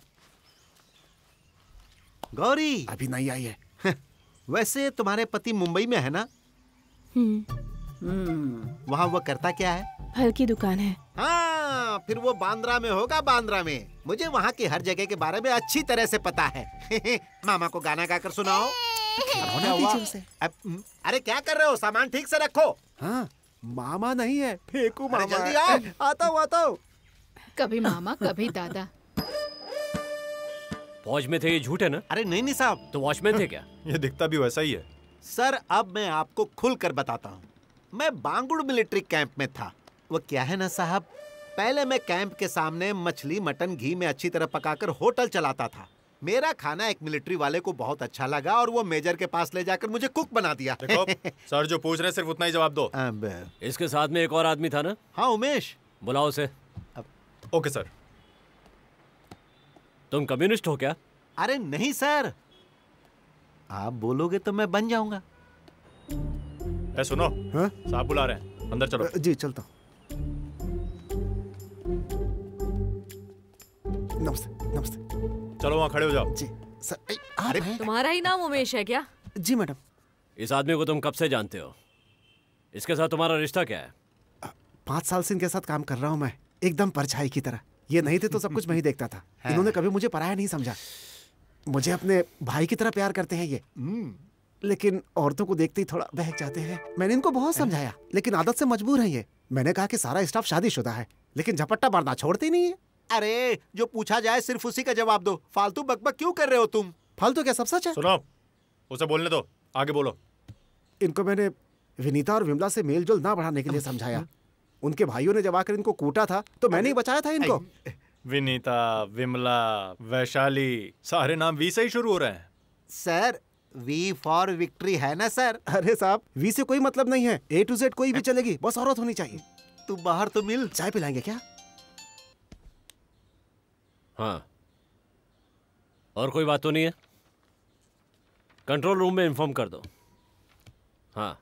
गौरी अभी नहीं आई है। वैसे तुम्हारे पति मुंबई में है ना? वहाँ वो करता क्या है? फल की दुकान है। हाँ, फिर वो बांद्रा में होगा। बांद्रा में। मुझे वहाँ की हर जगह के बारे में अच्छी तरह से पता है। मामा को गाना गाकर सुनाओ। अरे क्या कर रहे हो? सामान ठीक से रखो। हाँ, मामा नहीं है, फेंकू मामा। जल्दी आओ। आता हूँ। कभी मामा कभी दादा। फौज में थे, ये झूठ है ना? अरे नहीं साहब। तो वॉचमैन थे क्या? ये दिखता भी वैसा ही है। सर, अब मैं आपको खुल कर बताता हूँ। मैं बांगुड़ मिलिट्री कैंप में था। वो क्या है ना साहब, पहले मैं कैंप के सामने मछली मटन घी में अच्छी तरह पकाकर होटल चलाता था। मेरा खाना एक मिलिट्री वाले को बहुत अच्छा लगा और वो मेजर के पास ले जाकर मुझे कुक बना दिया। देखो, सर जो पूछ रहे हैं सिर्फ उतना ही जवाब दो। इसके साथ में एक और आदमी था ना? हाँ, उमेश। बुलाओ उसे। Okay sir. तुम कम्युनिस्ट हो क्या? अरे नहीं सर, आप बोलोगे तो मैं बन जाऊंगा। सुनो, साहब बुला रहे हैं, अंदर चलो। जी चलता हूँ। नमस्ते। चलो वहाँ खड़े हो जाओ। जी अरे तुम्हारा ही नाम उमेश है क्या? जी मैडम। इस आदमी को तुम कब से जानते हो? इसके साथ तुम्हारा रिश्ता क्या है? 5 साल से इनके साथ काम कर रहा हूँ मैं, एकदम परछाई की तरह। ये नहीं थे तो सब कुछ मैं ही देखता था। इन्होंने कभी मुझे पराया नहीं समझा। मुझे अपने भाई की तरह प्यार करते हैं ये, लेकिन औरतों को देखते ही थोड़ा बहक जाते हैं। मैंने इनको बहुत समझाया, लेकिन आदत से मजबूर है ये। मैंने कहा कि सारा स्टाफ शादीशुदा है, लेकिन झपट्टा मारना छोड़ते ही नहीं है। अरे जो पूछा जाए सिर्फ उसी का जवाब दो। फालतू बकबक क्यों कर रहे हो तुम? फालतू क्या, सब सच है। सुनो, उसे बोलने दो, आगे बोलो। इनको मैंने विनीता और विमला से मेल जोल ना बढ़ाने के लिए समझाया। उनके भाइयों ने जब आकर इनको कूटा था तो मैंने ही बचाया था इनको। विनीता, विमला, वैशाली, सारे नाम वी से ही शुरू हो रहे हैं। सर, वी फॉर विक्ट्री है ना सर? अरे साहब, वी से कोई मतलब नहीं है। A to Z कोई भी चलेगी, बस औरत होनी चाहिए। तू बाहर तो मिल, चाय पिलाएंगे क्या? हाँ, और कोई बात तो नहीं है? कंट्रोल रूम में इन्फॉर्म कर दो। हाँ।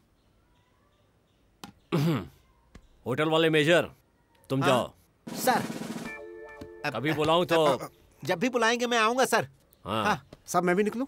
होटल वाले मेजर, तुम जाओ। सर, कभी बुलाऊं तो? जब भी बुलाएंगे मैं आऊंगा सर। हाँ। साहब मैं भी निकलूं?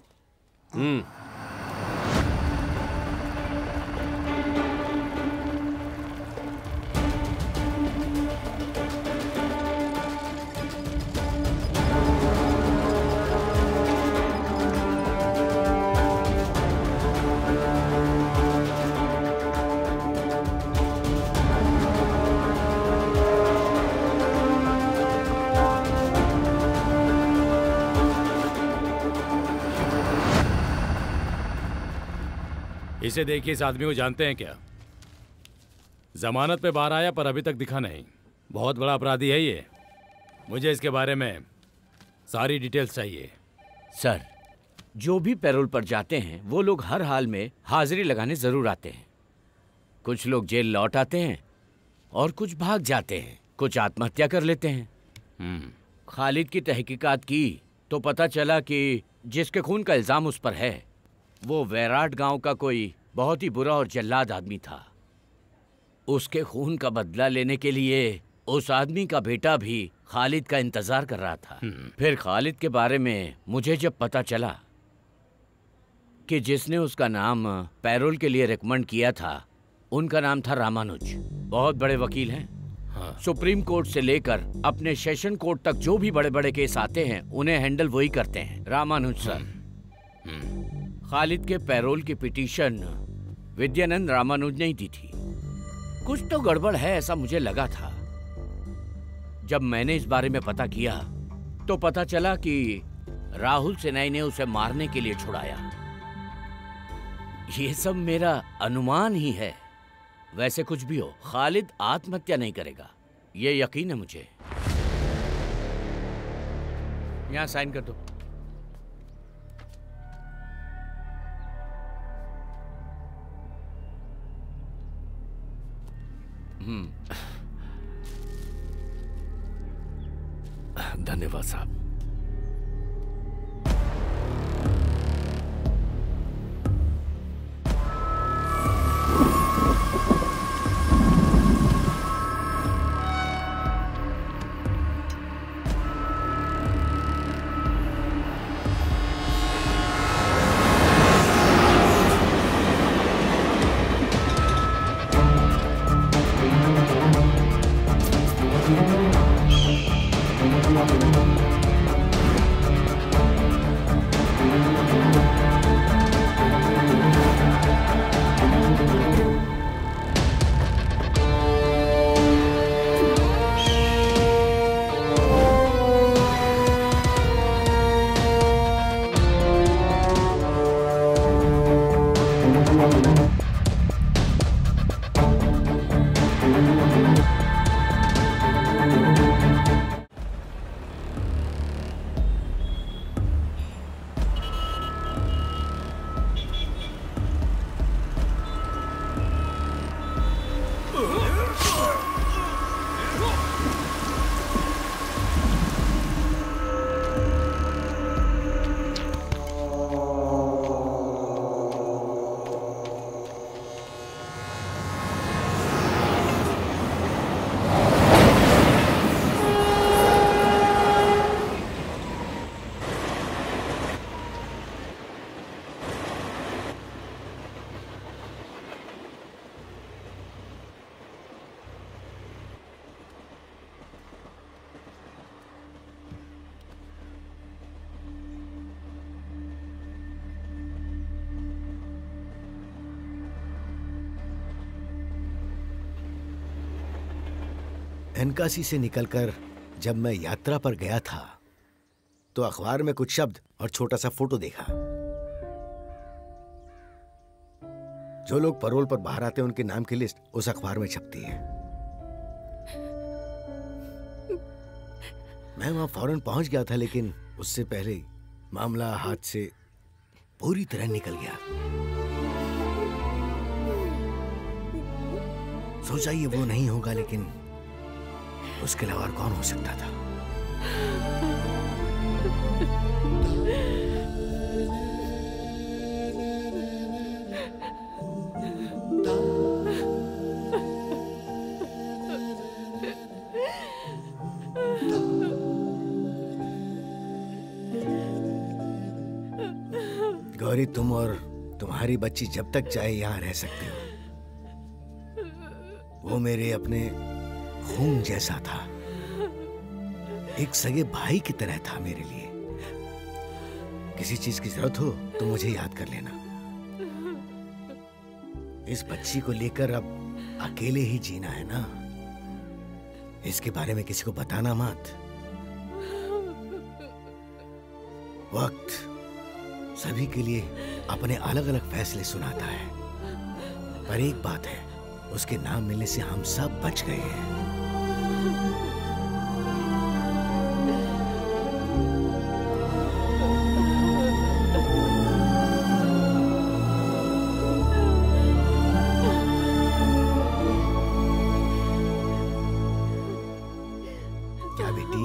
इसे देखिए, इस आदमी को जानते हैं क्या? जमानत पे बाहर आया पर अभी तक दिखा नहीं। बहुत बड़ा अपराधी है ये। मुझे इसके बारे में सारी डिटेल्स चाहिए। सर, जो भी पैरोल पर जाते हैं वो लोग हर हाल में हाजिरी लगाने जरूर आते हैं। कुछ लोग जेल लौट आते हैं और कुछ भाग जाते हैं, कुछ आत्महत्या कर लेते हैं। खालिद की तहकीकात की तो पता चला कि जिसके खून का इल्जाम उस पर है वो वैराट गांव का कोई बहुत ही बुरा और जल्लाद आदमी था। उसके खून का बदला लेने के लिए उस आदमी का बेटा भी खालिद का इंतजार कर रहा था। फिर खालिद के बारे में मुझे जब पता चला कि जिसने उसका नाम पैरोल के लिए रिकमेंड किया था उनका नाम था रामानुज। बहुत बड़े वकील हैं। सुप्रीम कोर्ट से लेकर अपने सेशन कोर्ट तक जो भी बड़े बड़े केस आते हैं उन्हें हैंडल वही करते हैं, रामानुज सर। खालिद के पैरोल की पिटीशन विद्यानंद रामानुज ने ही दी थी। कुछ तो गड़बड़ है ऐसा मुझे लगा था। जब मैंने इस बारे में पता किया तो पता चला कि राहुल सेनाई ने उसे मारने के लिए छुड़ाया। ये सब मेरा अनुमान ही है। वैसे कुछ भी हो, खालिद आत्महत्या नहीं करेगा, ये यकीन है मुझे। यहां साइन कर दो। धन्यवाद साहब। धनकासी से निकलकर जब मैं यात्रा पर गया था तो अखबार में कुछ शब्द और छोटा सा फोटो देखा। जो लोग पैरोल पर बाहर आते हैं उनके नाम की लिस्ट उस अखबार में छपती है। मैं वहां फौरन पहुंच गया था, लेकिन उससे पहले ही मामला हाथ से पूरी तरह निकल गया। सोचा ये वो नहीं होगा, लेकिन उसके अलावा और कौन हो सकता था। गौरी, तुम और तुम्हारी बच्ची जब तक चाहे यहाँ रह सकते हो। वो मेरे अपने खून जैसा था, एक सगे भाई की तरह था मेरे लिए। किसी चीज की जरूरत हो तो मुझे याद कर लेना। इस बच्ची को लेकर अब अकेले ही जीना है ना, इसके बारे में किसी को बताना मत। वक्त सभी के लिए अपने अलग अलग फैसले सुनाता है, पर एक बात है, उसके नाम मिलने से हम सब बच गए हैं। क्या बेटी?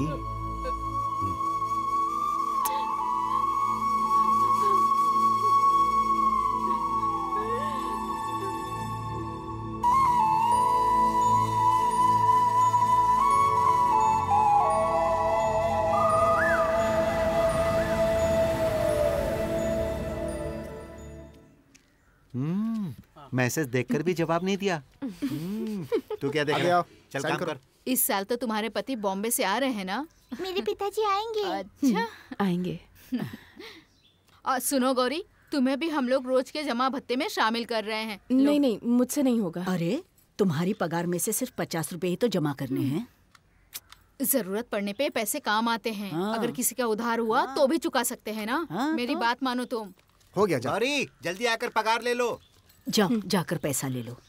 मैसेज देखकर भी जवाब नहीं दिया। तू क्या देख रहा है? चल काम कर। इस साल तो तुम्हारे पति बॉम्बे से आ रहे हैं ना? मेरे पिताजी आएंगे। अच्छा आएंगे। और सुनो गौरी, तुम्हें भी हम लोग रोज के जमा भत्ते में शामिल कर रहे हैं। नहीं नहीं, मुझसे नहीं होगा। अरे तुम्हारी पगार में से सिर्फ 50 रुपए ही तो जमा करने हैं। जरूरत पड़ने पे पैसे काम आते हैं। हाँ। अगर किसी का उधार हुआ तो भी चुका सकते हैं ना। हाँ, मेरी तो? बात मानो तुम। हो गया। गौरी जल्दी आकर पगार ले लो। जाओ जाकर पैसा ले लो।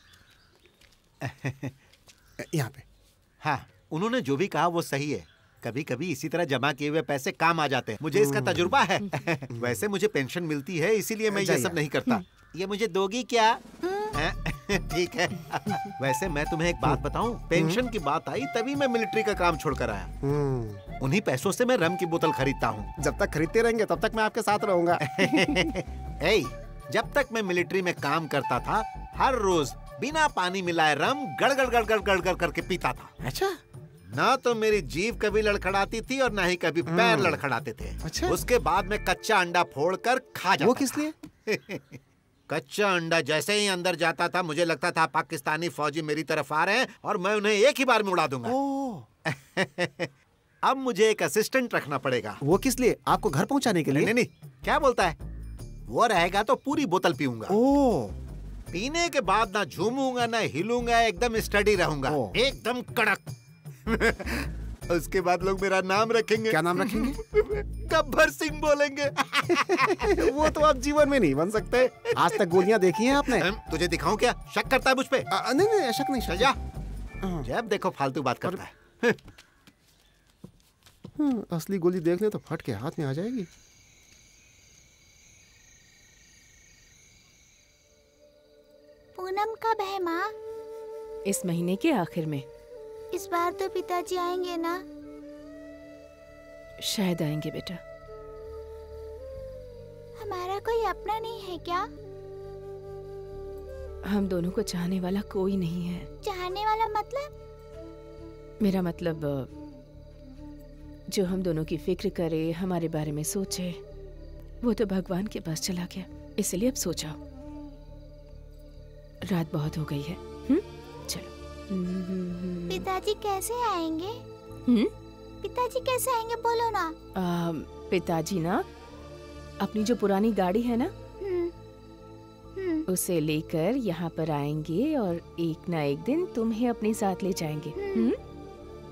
यहाँ पे। हाँ, उन्होंने जो भी कहा वो सही है। कभी कभी इसी तरह जमा किए हुए पैसे काम आ जाते हैं। मुझे इसका तजुर्बा है। वैसे मुझे पेंशन मिलती है, इसीलिए मैं ये सब नहीं करता। ये मुझे दोगी क्या? ठीक है। वैसे मैं तुम्हें एक बात बताऊं, पेंशन की बात आई तभी मैं मिलिट्री का काम छोड़कर आया। उन्हीं पैसों से मैं रम की बोतल खरीदता हूँ। जब तक खरीदते रहेंगे तब तक मैं आपके साथ रहूंगा। जब तक मैं मिलिट्री में काम करता था, हर रोज बिना पानी मिलाए रम गड़गड़ गड़गड़ गड़गड़ करके पीता था। अच्छा। ना तो मेरी जीभ कभी लड़खड़ाती थी और ना ही कभी पैर लड़खड़ाते थे। अच्छा। उसके बाद मैं कच्चा अंडा फोड़कर खा जाता। वो किस लिए? कच्चा अंडा जैसे ही अंदर जाता था, मुझे लगता था पाकिस्तानी फौजी मेरी तरफ आ रहे हैं और मैं उन्हें एक ही बार में उड़ा दूंगा। अब मुझे एक असिस्टेंट रखना पड़ेगा। वो किस लिए? आपको घर पहुंचाने के लिए? नहीं, क्या बोलता है? वो रहेगा तो पूरी बोतल पीऊंगा। पीने के बाद ना झूमूंगा ना हिलूंगा, एकदम स्टडी रहूंगा, एकदम कड़क। उसके बाद लोग मेरा नाम रखेंगे। क्या नाम रखेंगे? गब्बर सिंह बोलेंगे। वो तो आप जीवन में नहीं बन सकते। आज तक गोलियां देखी हैं आपने? तुझे दिखाऊं क्या? शक करता है मुझ पे? नहीं, शक नहीं। जा, जब देखो फालतू बात करता है। असली गोली देख ले तो फट के हाथ में आ जाएगी। पूनम कब है माँ? इस महीने के आखिर में। इस बार तो पिताजी आएंगे ना? शायद आएंगे बेटा। हमारा कोई अपना नहीं है क्या? हम दोनों को चाहने वाला कोई नहीं है। चाहने वाला मतलब? मेरा मतलब जो हम दोनों की फिक्र करे, हमारे बारे में सोचे, वो तो भगवान के पास चला गया। इसलिए अब सो जाओ, रात बहुत हो गई है। चलो। पिताजी कैसे आएंगे? पिताजी कैसे आएंगे बोलो ना। पिताजी ना अपनी जो पुरानी गाड़ी है ना, उसे लेकर यहाँ पर आएंगे और एक ना एक दिन तुम्हें अपने साथ ले जाएंगे।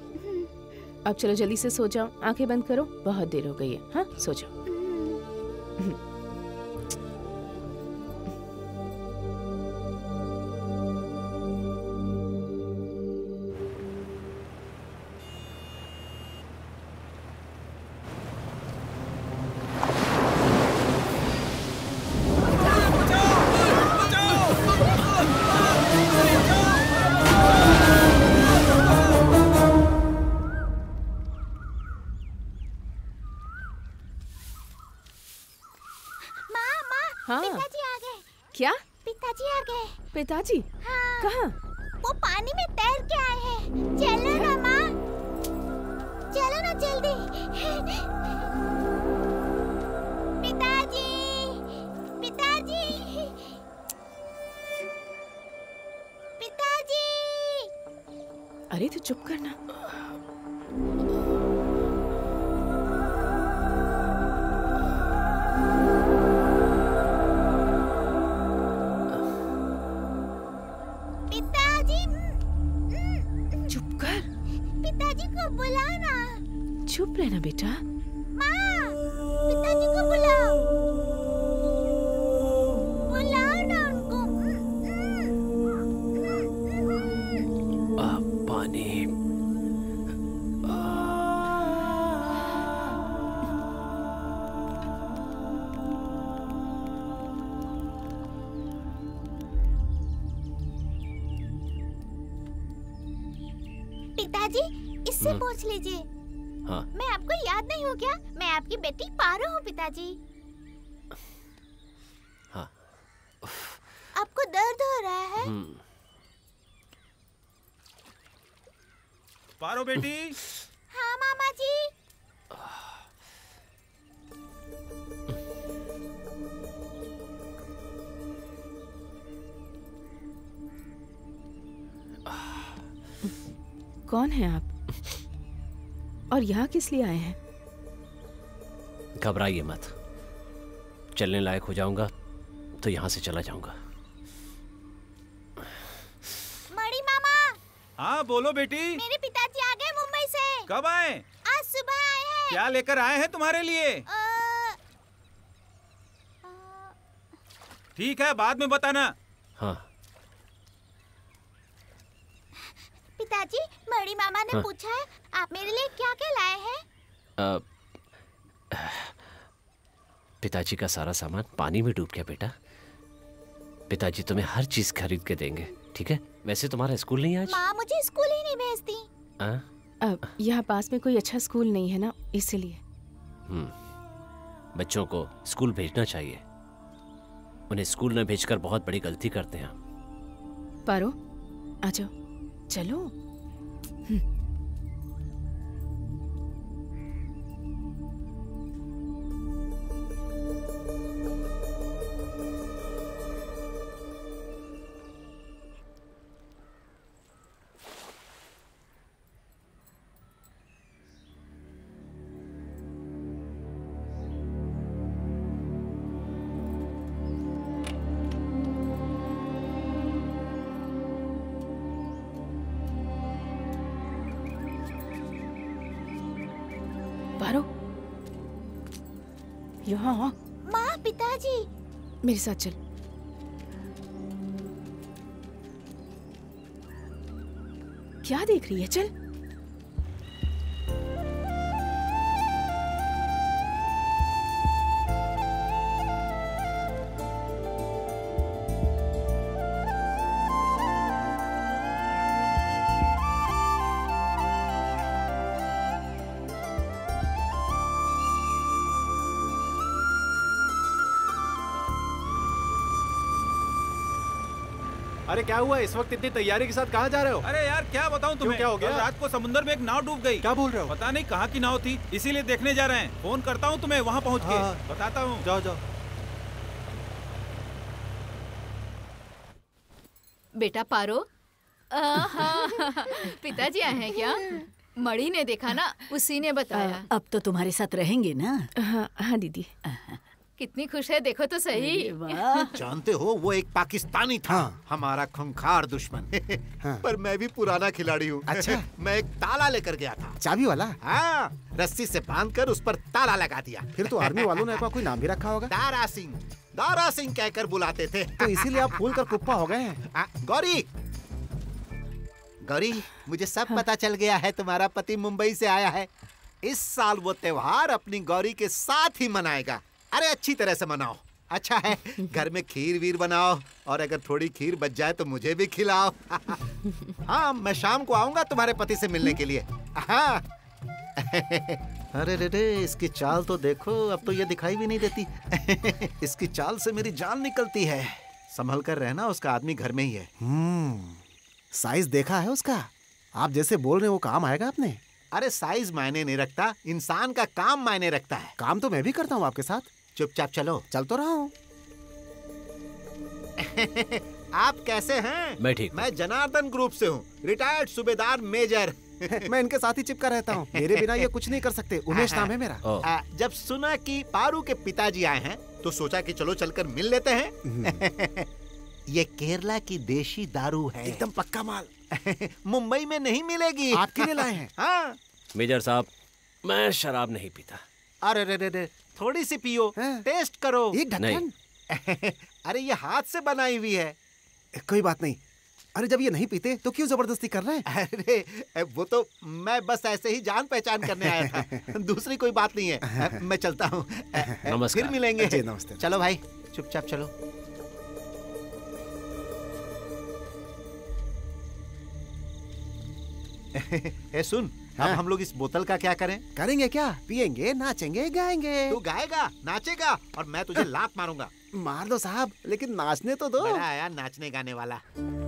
अब चलो जल्दी से सो जाओ, आंखें बंद करो, बहुत देर हो गई है। हाँ सो जाओ। क्या? पिताजी आ गए। पिताजी? हाँ। कहाँ? वो पानी में तैर के आए हैं। चलो ना माँ, चलो ना जल्दी। पिताजी, पिताजी, पिताजी। अरे तू चुप करना। चुप रहना बेटा। माँ, पिताजी को बुलाओ, बुलाओ ना उनको। पानी। पिताजी, इससे पूछ लीजिए। हाँ। मैं आपको याद नहीं हूँ क्या? मैं आपकी बेटी पारो हूँ पिताजी। हाँ। आपको दर्द हो रहा है? पारो बेटी। हाँ मामा जी। कौन है आप? और यहाँ किस लिए आए हैं? घबराइए मत, चलने लायक हो जाऊंगा तो यहाँ से चला जाऊंगा। मणि मामा। हाँ बोलो बेटी। मेरे पिताजी आ गए मुंबई से। कब आए? आज सुबह आए हैं। क्या लेकर आए हैं तुम्हारे लिए? ठीक है, बाद में बताना। हाँ। पिताजी, मणि मामा ने पूछा है आप मेरे लिए क्या क्या लाए हैं? पिताजी का सारा सामान पानी में डूब गया बेटा। पिताजी तुम्हें हर चीज खरीद के देंगे, ठीक है? वैसे तुम्हारा स्कूल नहीं आज? माँ मुझे स्कूल ही नहीं भेजती। अब यहाँ पास में कोई अच्छा स्कूल नहीं है ना, इसीलिए। बच्चों को स्कूल भेजना चाहिए। उन्हें स्कूल न भेजकर बहुत बड़ी गलती करते हैं। पारो, आ जाओ, चलो। पारो, यहाँ आ। माँ, पिताजी। मेरे साथ चल। क्या देख रही है? चल। अरे क्या हुआ इस वक्त इतनी तैयारी के साथ कहाँ जा रहे हो? अरे यार क्या बताऊं तुम्हें, क्या हो गया? रात को समुद्र में एक नाव डूब गई। क्या बोल रहे हो? पता नहीं कहाँ की नाव थी, इसीलिए देखने जा रहे हैं। फोन करता हूँ तुम्हें वहाँ पहुँच के बताता हूँ। जाओ जाओ। बेटा पारो, पिताजी आए हैं क्या? मणि ने देखा ना, उसी ने बताया। अब तो तुम्हारे साथ रहेंगे ना? हाँ हाँ दीदी। कितनी खुश है, देखो तो सही। जानते हो वो एक पाकिस्तानी था, हमारा खूंखार दुश्मन। पर मैं भी पुराना खिलाड़ी हूँ। अच्छा। मैं एक ताला लेकर गया था। चाबी वाला? हाँ, रस्सी से बांधकर उस पर ताला लगा दिया। फिर तो आर्मी वालों ने कोई नाम भी रखा होगा। दारा सिंह कहकर बुलाते थे। तो इसीलिए आप फूल कर कुप्पा हो गए हैं। गौरी, गौरी, मुझे सब पता चल गया है। तुम्हारा पति मुंबई से आया है। इस साल वो त्योहार अपनी गौरी के साथ ही मनाएगा। अरे अच्छी तरह से मनाओ। अच्छा है, घर में खीर वीर बनाओ, और अगर थोड़ी खीर बच जाए तो मुझे भी खिलाओ। हाँ, मैं शाम को आऊंगा तुम्हारे पति से मिलने के लिए। हाँ। अरे रे रे, इसकी चाल तो देखो, अब तो ये दिखाई भी नहीं देती। इसकी चाल से मेरी जान निकलती है। संभल कर रहना, उसका आदमी घर में ही है। साइज देखा है उसका? आप जैसे बोल रहे हो वो काम आएगा आपने? अरे साइज मायने नहीं रखता, इंसान का काम मायने रखता है। काम तो मैं भी करता हूँ आपके साथ। चुपचाप चलो। चल तो रहा हूँ। आप कैसे हैं? मैं ठीक। मैं जनार्दन ग्रुप से हूँ, रिटायर्ड सूबेदार मेजर। मैं इनके साथ ही चिपका रहता हूँ। मेरे बिना ये कुछ नहीं कर सकते। उमेश नाम है मेरा। जब सुना कि पारू के पिताजी आए हैं तो सोचा कि चलो चलकर मिल लेते हैं। ये केरला की देशी दारू है, एकदम पक्का माल। मुंबई में नहीं मिलेगी। आपके लिए लाए हैं। हाँ। मेजर साहब, मैं शराब नहीं पीता। अरे रे रे रे, थोड़ी सी पियो, टेस्ट करो। एक ढक्कन? अरे ये हाथ से बनाई हुई है। कोई बात नहीं। अरे जब ये नहीं पीते तो क्यों जबरदस्ती कर रहे हैं? अरे वो तो मैं बस ऐसे ही जान पहचान करने आया था। दूसरी कोई बात नहीं है। मैं चलता हूँ। नमस्कार। फिर मिलेंगे। जी नमस्ते। चलो भाई, चुपचाप चलो। सुन, अब हम लोग इस बोतल का क्या करें? करेंगे क्या? पियेंगे, नाचेंगे, गाएंगे। तू गाएगा, नाचेगा, और मैं तुझे लात मारूंगा। मार दो साहब, लेकिन नाचने तो दो। बड़ा आया नाचने गाने वाला।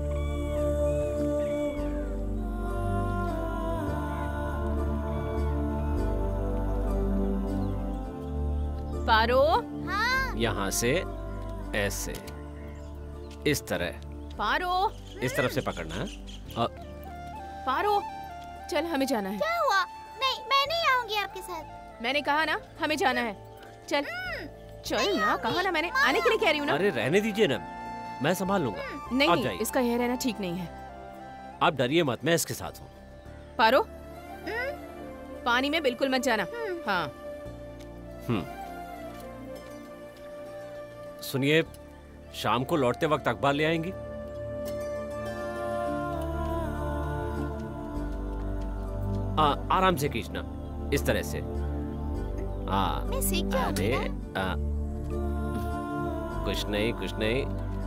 पारो। हाँ। यहाँ से ऐसे, इस तरह। पारो। इस तरफ से पकड़ना है। पारो, चल हमें जाना है। क्या हुआ? नहीं, मैं नहीं आऊंगी आपके साथ। मैंने कहा ना, हमें जाना है। चल चल ना, कहा ना मैंने, आने के लिए कह रही हूँ ना। अरे रहने दीजिए ना, मैं संभाल लूंगा। नहीं, इसका यह रहना ठीक नहीं है। आप डरिए मत, मैं इसके साथ हूँ। पारो, पानी में बिल्कुल मत जाना। हाँ। सुनिए, शाम को लौटते वक्त अखबार ले आएंगी? आराम से खींचना, इस तरह से। मैं सीख जाऊंगी ना? कुछ नहीं, कुछ नहीं।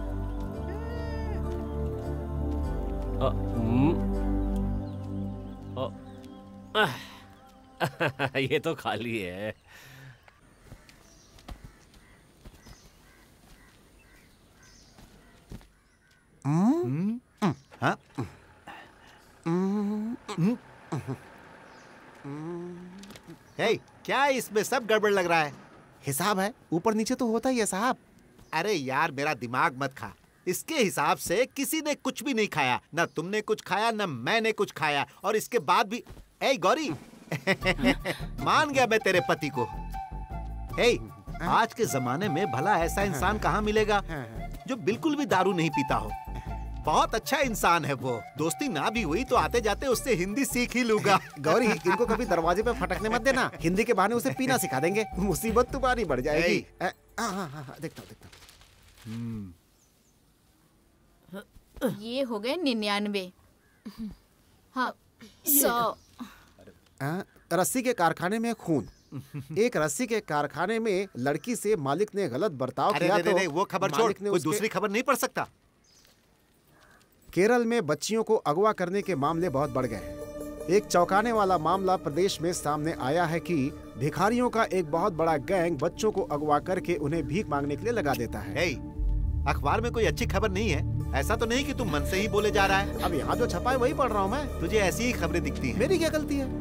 ये तो खाली है। हाँ? हे, क्या इसमें सब गड़बड़ लग रहा है? हिसाब है, ऊपर नीचे तो होता ही है साहब। अरे यार, मेरा दिमाग मत खा। इसके हिसाब से किसी ने कुछ भी नहीं खाया, ना तुमने कुछ खाया, ना मैंने कुछ खाया, और इसके बाद भी। ए गौरी, मान गया मैं तेरे पति को। हे, आज के जमाने में भला ऐसा इंसान कहाँ मिलेगा जो बिल्कुल भी दारू नहीं पीता हो। बहुत अच्छा इंसान है वो। दोस्ती ना भी हुई तो आते जाते उससे हिंदी सीख ही लूंगा। गौरी, इनको कभी दरवाजे पे फटकने मत देना। हिंदी के बहाने उसे पीना सिखा देंगे। मुसीबत तुम्हारी बढ़ जाएगी। देखता हूँ। ये हो गए 99। हाँ, 100। रस्सी के कारखाने में खून। एक रस्सी के कारखाने में लड़की से मालिक ने गलत बर्ताव किया तो वो खबर छोड़, कोई दूसरी खबर नहीं पढ़ सकता। केरल में बच्चियों को अगवा करने के मामले बहुत बढ़ गए हैं। एक चौंकाने वाला मामला प्रदेश में सामने आया है कि भिखारियों का एक बहुत बड़ा गैंग बच्चों को अगवा करके उन्हें भीख मांगने के लिए लगा देता है। अखबार में कोई अच्छी खबर नहीं है? ऐसा तो नहीं कि तू मन से ही बोले जा रहा है? अब यहाँ जो छपा है वही पढ़ रहा हूँ मैं। तुझे ऐसी ही खबरें दिखती हैं। मेरी क्या गलती है?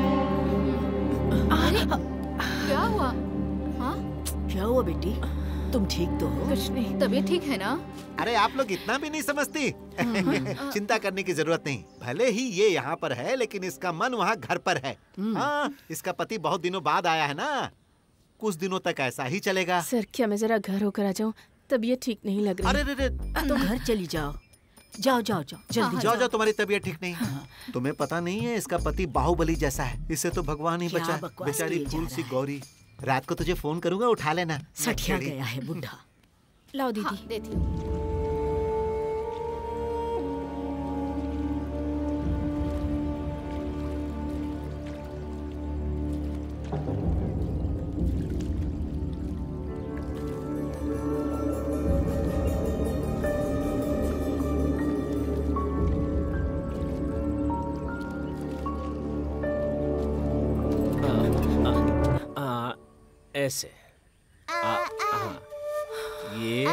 क्या हुआ? हाँ? क्या हुआ बेटी? तुम ठीक तो हो? कुछ नहीं, तबीयत ठीक है ना? अरे आप लोग इतना भी नहीं समझती। चिंता करने की जरूरत नहीं। भले ही ये यहाँ पर है लेकिन इसका मन वहाँ घर पर है। हाँ, इसका पति बहुत दिनों बाद आया है ना, कुछ दिनों तक ऐसा ही चलेगा। सर क्या मैं जरा घर होकर आ जाऊँ? तबीयत ठीक नहीं लग रही। अरे तुम घर चली जाओ। जाओ जाओ जाओ जल्दी जाओ, तुम्हारी तबीयत ठीक नहीं। तुम्हें पता नहीं है इसका पति बाहुबली जैसा है, इसे तो भगवान ही बचा। बेचारी फूल सी गौरी। रात को तुझे फोन करूंगा, उठा लेना। सठिया गया है बुढ़ा। लाओ दीदी। देती हूँ। ऐसे ये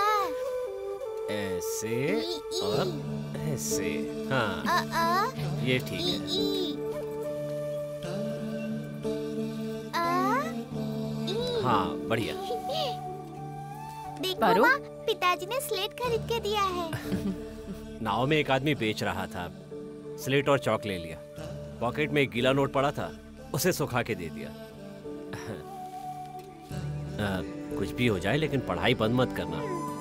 ऐसे और ऐसे। हाँ ये ठीक है। हाँ बढ़िया। देखो माँ, पिताजी ने स्लेट खरीद के दिया है। नाव में एक आदमी बेच रहा था, स्लेट और चौक ले लिया। पॉकेट में एक गीला नोट पड़ा था, उसे सुखा के दे दिया। कुछ भी हो जाए लेकिन पढ़ाई बंद मत करना।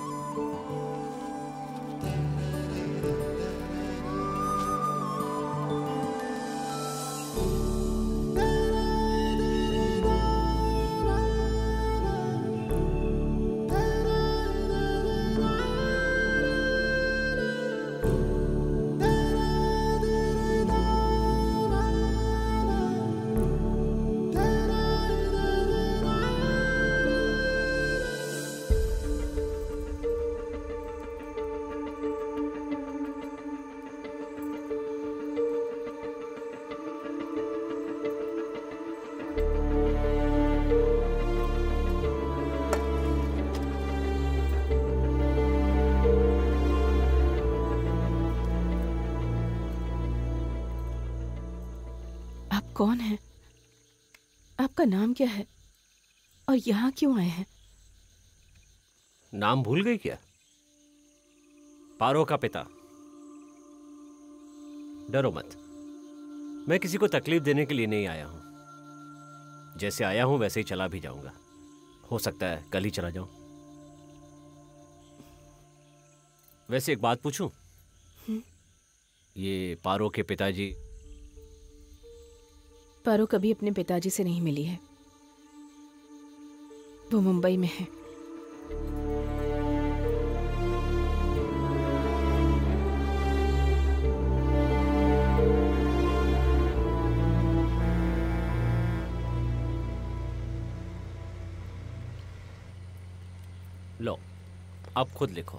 कौन है? आपका नाम क्या है और यहाँ क्यों आए हैं? नाम भूल गई क्या? पारो का पिता। डरो मत, मैं किसी को तकलीफ देने के लिए नहीं आया हूं। जैसे आया हूं वैसे ही चला भी जाऊंगा। हो सकता है कल ही चला जाऊं। वैसे एक बात पूछूं? ये पारो के पिताजी? पारो कभी अपने पिताजी से नहीं मिली है, वो मुंबई में है। लो, अब खुद लिखो।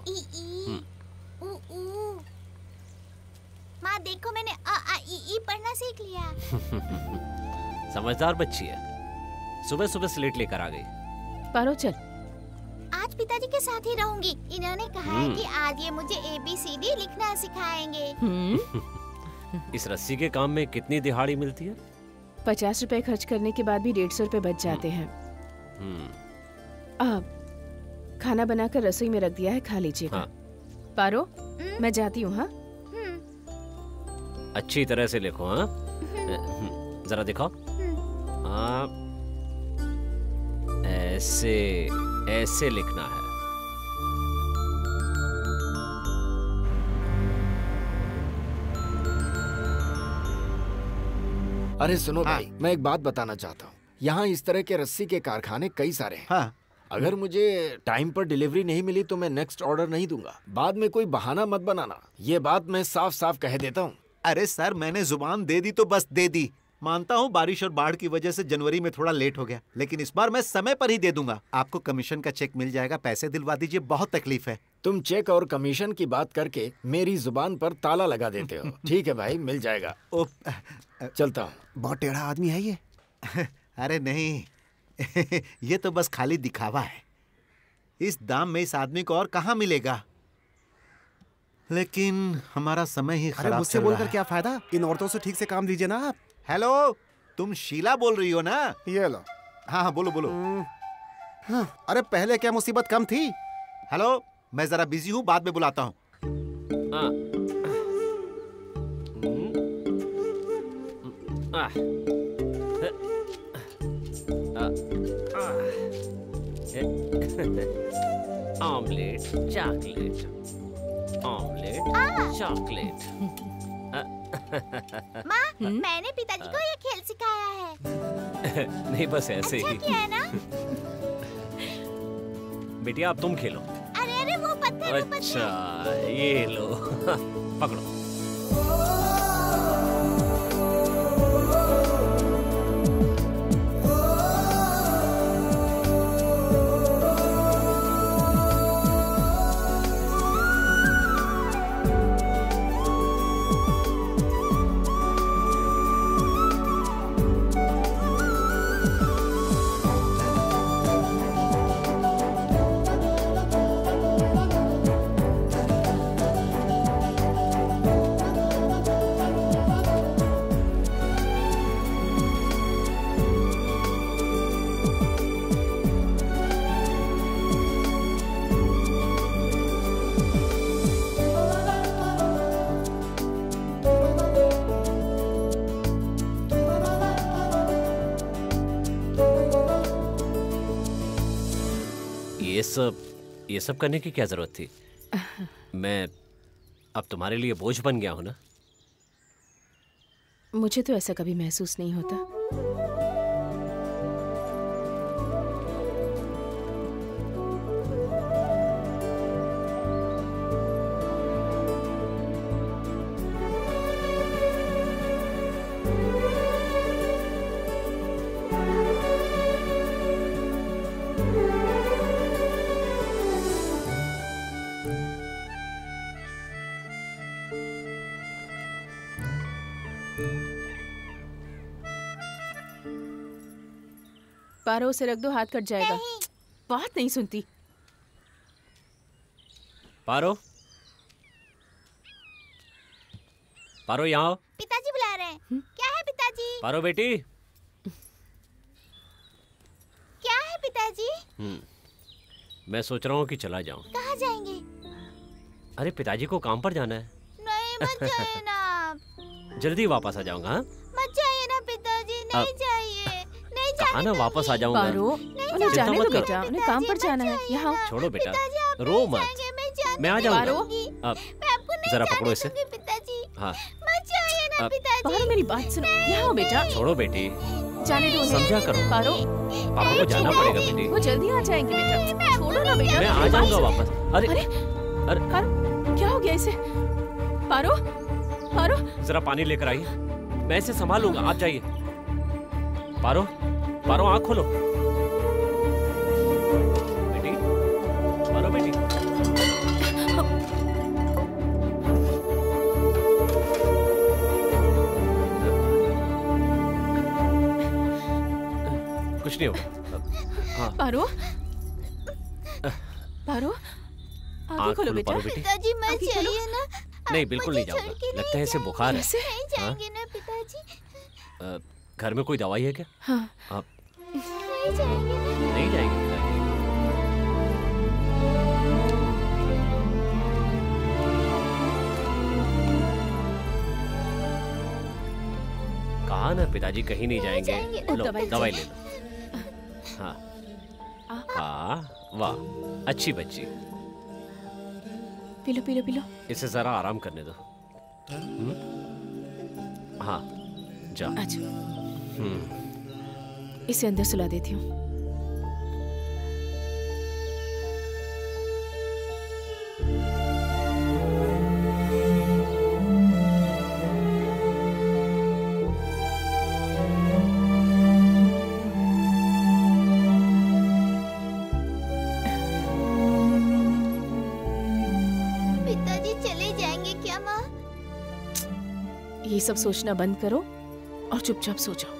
माँ देखो, मैंने अ आ इ ई पढ़ना सीख लिया। समझदार बच्ची है, सुबह सुबह स्लेट लेकर आ गई। पारो चल। आज पिताजी के साथ ही रहूंगी। इन्होंने कहा है कि आज ये मुझे ABCD लिखना सिखाएंगे। इस रस्सी के काम में कितनी दिहाड़ी मिलती है? 50 रुपए खर्च करने के बाद भी 150 रुपए बच जाते हैं। अब खाना बनाकर रसोई में रख दिया है, खा लीजिएगा। हाँ। पारो मैं जाती हूँ। हाँ अच्छी तरह से लिखो। हाँ जरा दिखाओ। हाँ ऐसे ऐसे लिखना है। अरे सुनो भाई, मैं एक बात बताना चाहता हूँ। यहाँ इस तरह के रस्सी के कारखाने कई सारे हैं। हाँ। अगर मुझे टाइम पर डिलीवरी नहीं मिली तो मैं नेक्स्ट ऑर्डर नहीं दूंगा। बाद में कोई बहाना मत बनाना, ये बात मैं साफ साफ कह देता हूँ। अरे सर, मैंने जुबान दे दी तो बस दे दी। मानता हूँ बारिश और बाढ़ की वजह से जनवरी में थोड़ा लेट हो गया, लेकिन इस बार मैं समय पर ही दे दूंगा। आपको कमीशन का चेक मिल जाएगा, पैसे दिलवा दीजिए, बहुत तकलीफ है। तुम चेक और कमीशन की बात करके मेरी जुबान पर ताला लगा देते हो। ठीक है भाई, मिल जाएगा। चलता हूँ। बहुत टेढ़ा आदमी है ये। अरे नहीं, ये तो बस खाली दिखावा है। इस दाम में इस आदमी को और कहाँ मिलेगा। लेकिन हमारा समय ही खराब। मुझसे बोलकर क्या फायदा, इन औरतों से ठीक से काम दीजिए ना आप। हेलो, तुम शीला बोल रही हो ना? ये लो। हाँ हाँ बोलो बोलो। हाँ, अरे पहले क्या मुसीबत कम थी? हेलो, मैं जरा बिजी हूँ, बाद में बुलाता हूँ। Omelette chocolate, omelette chocolate. माँ, मैंने पिताजी को ये खेल सिखाया है। नहीं, बस ऐसे अच्छा ही। किया है ना? बेटिया अब तुम खेलो। अरे अरे वो पत्थर, वो पत्थर। अच्छा ये लो पकड़ो। ये सब करने की क्या जरूरत थी? मैं अब तुम्हारे लिए बोझ बन गया हूं ना? मुझे तो ऐसा कभी महसूस नहीं होता। पारो उसे रख दो, हाथ कट जाएगा। बात नहीं सुनती। पारो, पारो यहाँ आओ। पिताजी बुला रहे हैं। क्या है पिताजी? पारो बेटी। क्या है पिताजी? मैं सोच रहा हूँ कि चला जाऊँ। कहाँ जाएंगे? अरे पिताजी को काम पर जाना है। नहीं, मत जाइए ना आप। जल्दी वापस आ जाऊंगा। हाँ? मत जाइए ना पिताजी, नहीं जाइए। कहा ना वापस आ जाऊंगा। पारो, उन्हें जाने दो बेटा, उन्हें काम पर जाना है। यहाँ छोड़ो बेटा, रो मत। मैं आ जाऊंगा। अब जरा पकड़ो इसे। हाँ, मत जाइए ना पिताजी। पारो मेरी बात सुनो, यहाँ आओ बेटा। छोड़ो बेटी, जाने दो उन्हें। समझा करो। पारो, पापा को जाना पड़ेगा बेटी। वो जल्दी आ जाएंगे बेटा। छोड़ो ना बेटा। मैं आ जाऊंगा वापस। अरे अरे पारो, क्या हो गया इसे? पारो, पारो, जरा पानी लेकर आइए, मैं इसे संभालूंगा। आप जाइए। पारो, पारो आँख खोलो। बेटी, पारो बेटी। कुछ नहीं होगा। हाँ। पारो, पारो, आँख खोलो बेटा। पिताजी मत जाइए ना। नहीं, बिल्कुल नहीं जाऊंगा। लगता है इसे बुखार है। नहीं जाएंगे ना पिताजी। घर में कोई दवाई है क्या? हाँ। आप नहीं जाएंगे ना। नहीं जाएंगे पिताजी। कहा ना पिताजी कहीं नहीं जाएंगे। लो दवाई ले लो। हाँ हाँ, वाह अच्छी बच्ची। पी लो पी लो पी लो। इसे जरा आराम करने दो। हाँ जा। अच्छा, इसे अंदर सुला देती हूँ। पिताजी चले जाएंगे क्या माँ? ये सब सोचना बंद करो और चुपचाप सो जाओ।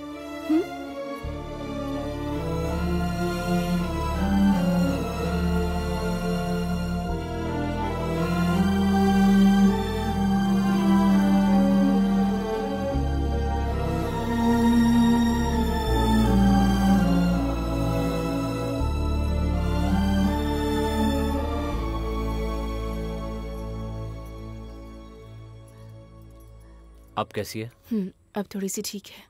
अब कैसी है? अब थोड़ी सी ठीक है।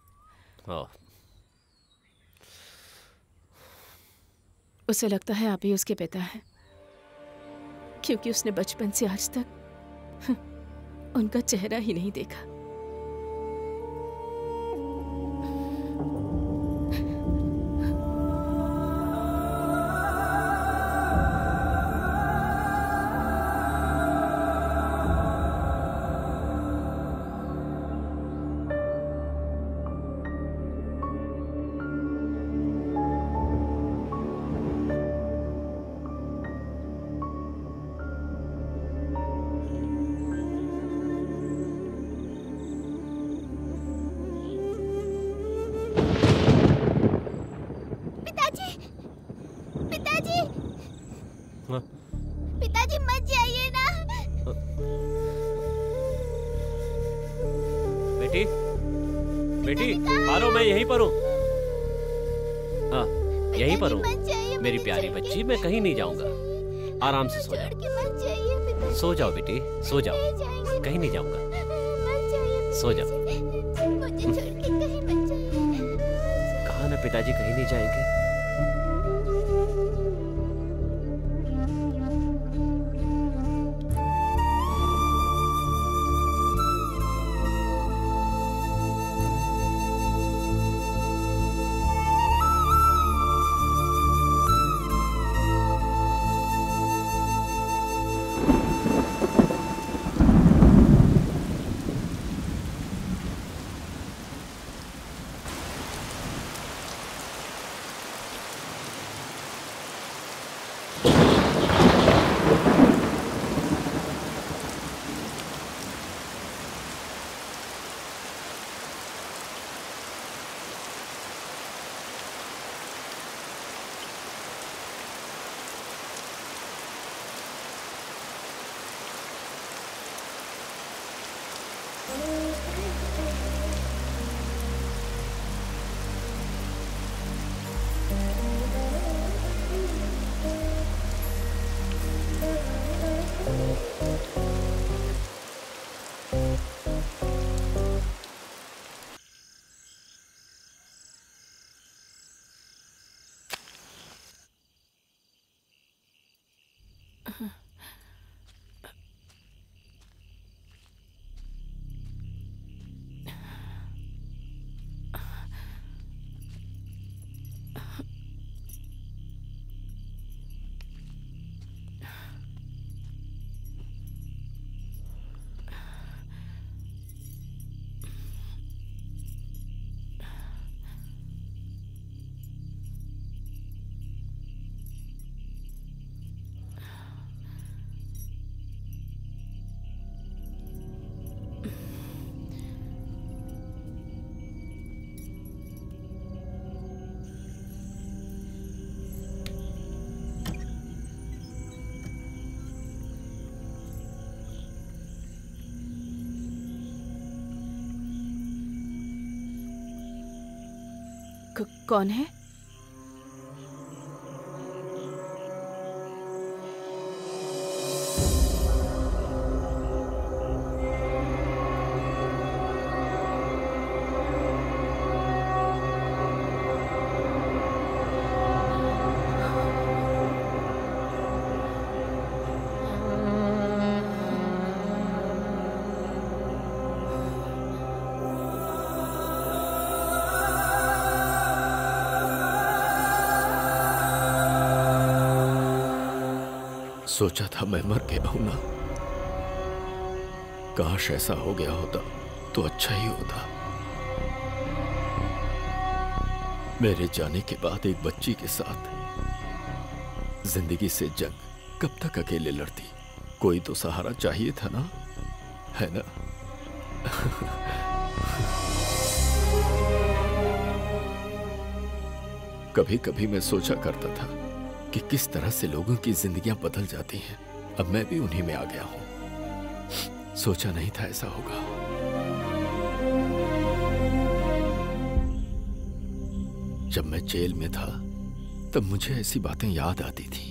उसे लगता है आप ही उसके पिता हैं, क्योंकि उसने बचपन से आज तक उनका चेहरा ही नहीं देखा। पिताजी मत जाइए ना। बेटी, बेटी, पारो, मैं यहीं पर हूँ। हाँ, यहीं पर हूँ। मेरी प्यारी बच्ची, मैं कहीं नहीं जाऊंगा। आराम से सो जाओ। सो जाओ बेटी, सो जाओ। कहीं नहीं जाऊंगा। सो जाओ। कहा ना पिताजी कहीं नहीं जाएंगे। कौन है? सोचा था मैं मर गया हूं ना। काश ऐसा हो गया होता तो अच्छा ही होता। मेरे जाने के बाद एक बच्ची के साथ जिंदगी से जंग कब तक अकेले लड़ती? कोई तो सहारा चाहिए था ना, है ना? कभी कभी मैं सोचा करता था कि किस तरह से लोगों की जिंदगियां बदल जाती हैं। अब मैं भी उन्हीं में आ गया हूं। सोचा नहीं था ऐसा होगा। जब मैं जेल में था तब मुझे ऐसी बातें याद आती थी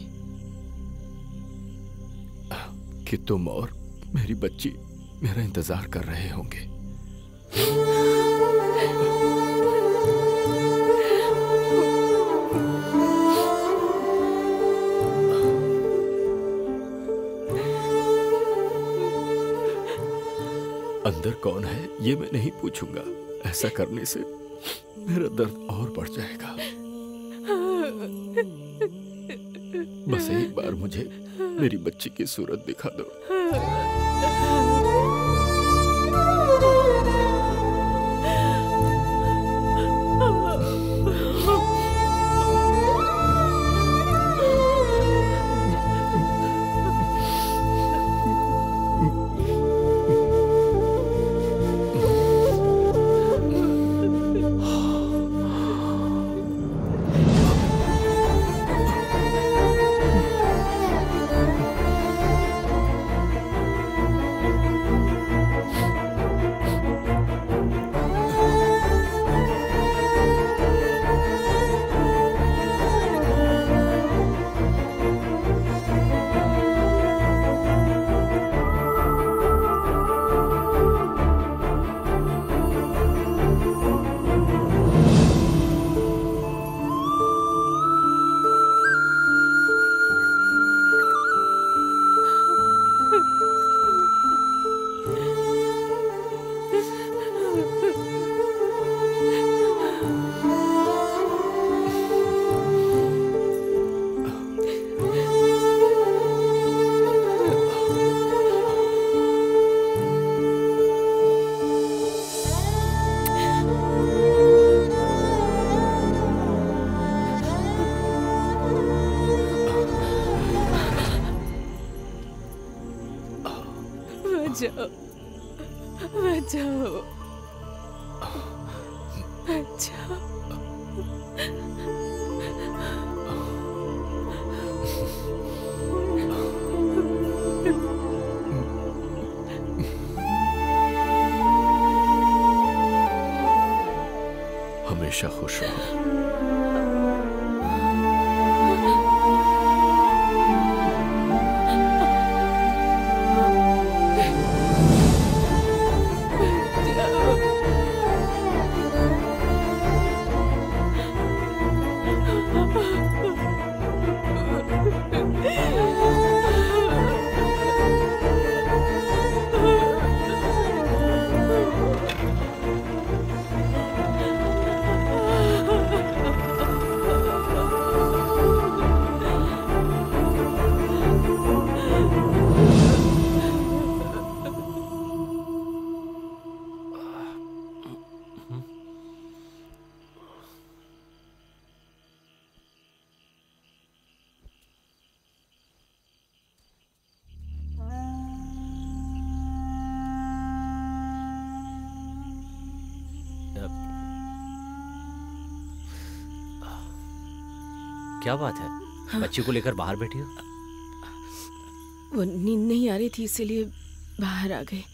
कि तुम और मेरी बच्ची मेरा इंतजार कर रहे होंगे। अंदर कौन है ये मैं नहीं पूछूंगा। ऐसा करने से मेरा दर्द और बढ़ जाएगा। बस एक बार मुझे मेरी बच्ची की सूरत दिखा दो। बचाओ, बचाओ, बचाओ। हमेशा खुश रहो। क्या बात है? हाँ? बच्ची को लेकर बाहर बैठी हो? वो नींद नहीं आ रही थी इसीलिए बाहर आ गई।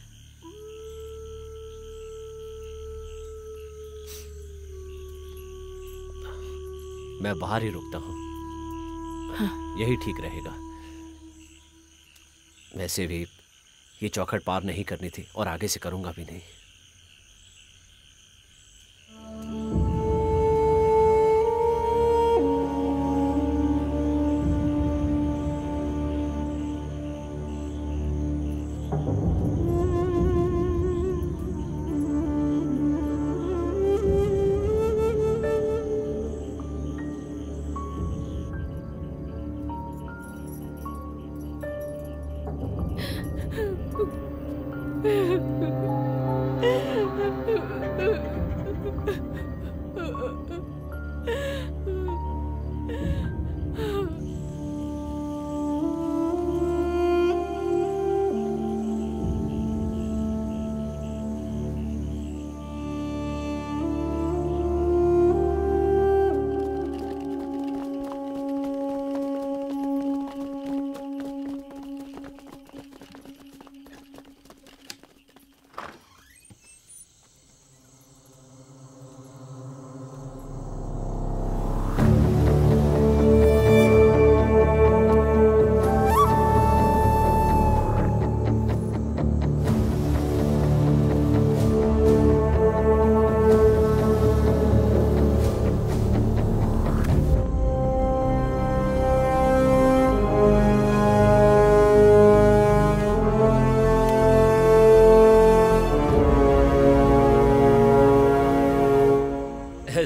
मैं बाहर ही रुकता हूँ। हाँ। यही ठीक रहेगा। वैसे भी ये चौखट पार नहीं करनी थी और आगे से करूंगा भी नहीं।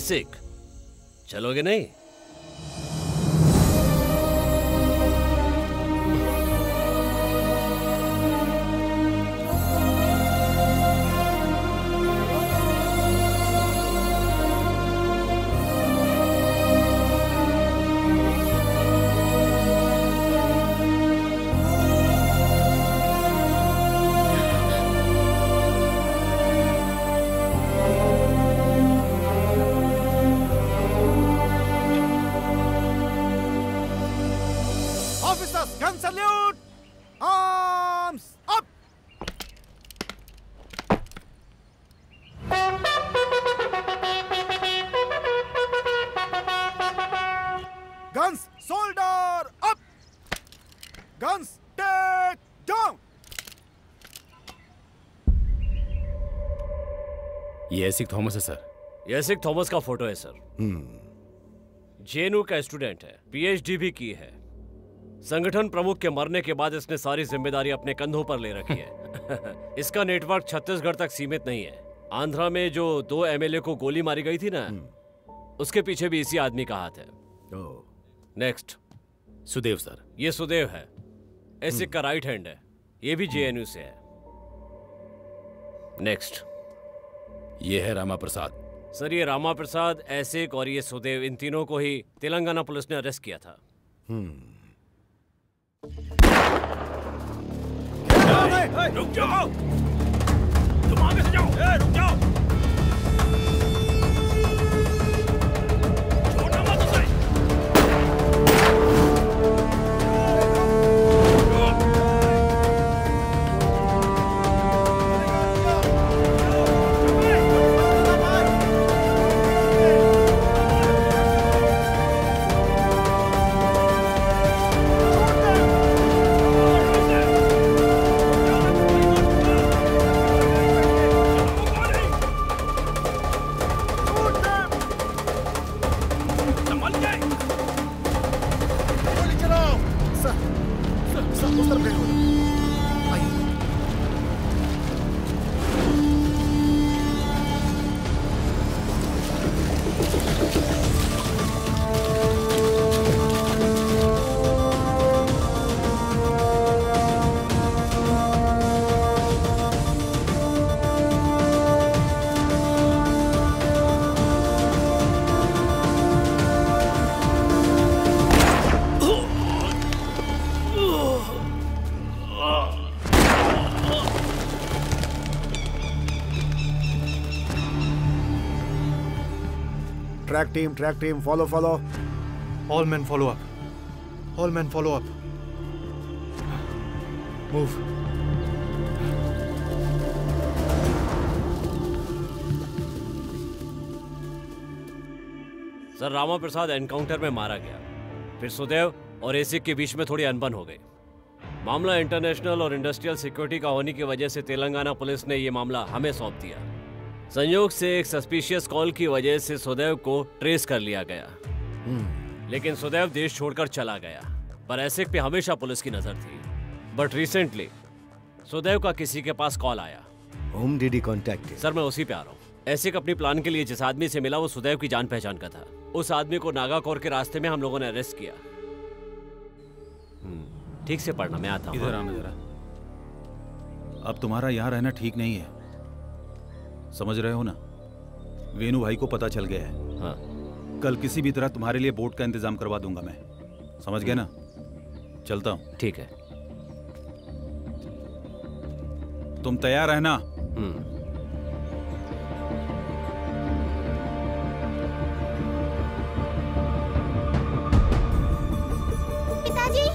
एसिक, चलोगे नहीं? Gun salute! Arms up! Guns shoulder up! Guns take down! ये एसिक थॉमस है सर। ये एसिक थॉमस का फोटो है सर। जेएनयू का स्टूडेंट है, पीएचडी भी की है। संगठन प्रमुख के मरने के बाद इसने सारी जिम्मेदारी अपने कंधों पर ले रखी है। इसका नेटवर्क छत्तीसगढ़ तक सीमित नहीं है। आंध्रा में जो 2 एमएलए को गोली मारी गई थी ना, उसके पीछे भी इसी आदमी का हाथ है। Next, Sudev sir. ये सुदेव है, एसिक का राइट हैंड है। ये भी जेएनयू से है। नेक्स्ट, ये है रामा प्रसाद। सर ये रामा प्रसाद, एसिक और ये सुदेव, इन तीनों को ही तेलंगाना पुलिस ने अरेस्ट किया था। रुक जाओ, तुम आगे से जाओ। रुक जाओ, छोड़ना मत उसे। Track team, follow. All men follow up. All men follow up. Move. Sir Rama Prasad encounter में मारा गया। फिर सुदेव और एसिक के बीच में थोड़ी अनबन हो गई। मामला इंटरनेशनल और इंडस्ट्रियल सिक्योरिटी का होने की वजह से तेलंगाना पुलिस ने यह मामला हमें सौंप दिया। संयोग से एक सस्पिशियस कॉल की वजह से सुदेव को ट्रेस कर लिया गया। लेकिन सुदेव देश छोड़कर चला गया, पर एसिक पे हमेशा पुलिस की नजर थी। बट रिसेंटली सुदेव का किसी के पास कॉल आया। Whom did he contact? Sir मैं उसी पे आ रहा हूँ। एसिक अपनी प्लान के लिए जिस आदमी से मिला वो सुदेव की जान पहचान का था। उस आदमी को नागाकोर के रास्ते में हम लोगों ने अरेस्ट किया। ठीक से पढ़ना, मैं आता हूँ। इधर आना जरा। अब तुम्हारा यहाँ रहना ठीक नहीं है, समझ रहे हो ना? वेणु भाई को पता चल गया है। हाँ। कल किसी भी तरह तुम्हारे लिए बोट का इंतजाम करवा दूंगा मैं, समझ गए ना? चलता हूँ। ठीक है। तुम तैयार रहना। पिताजी।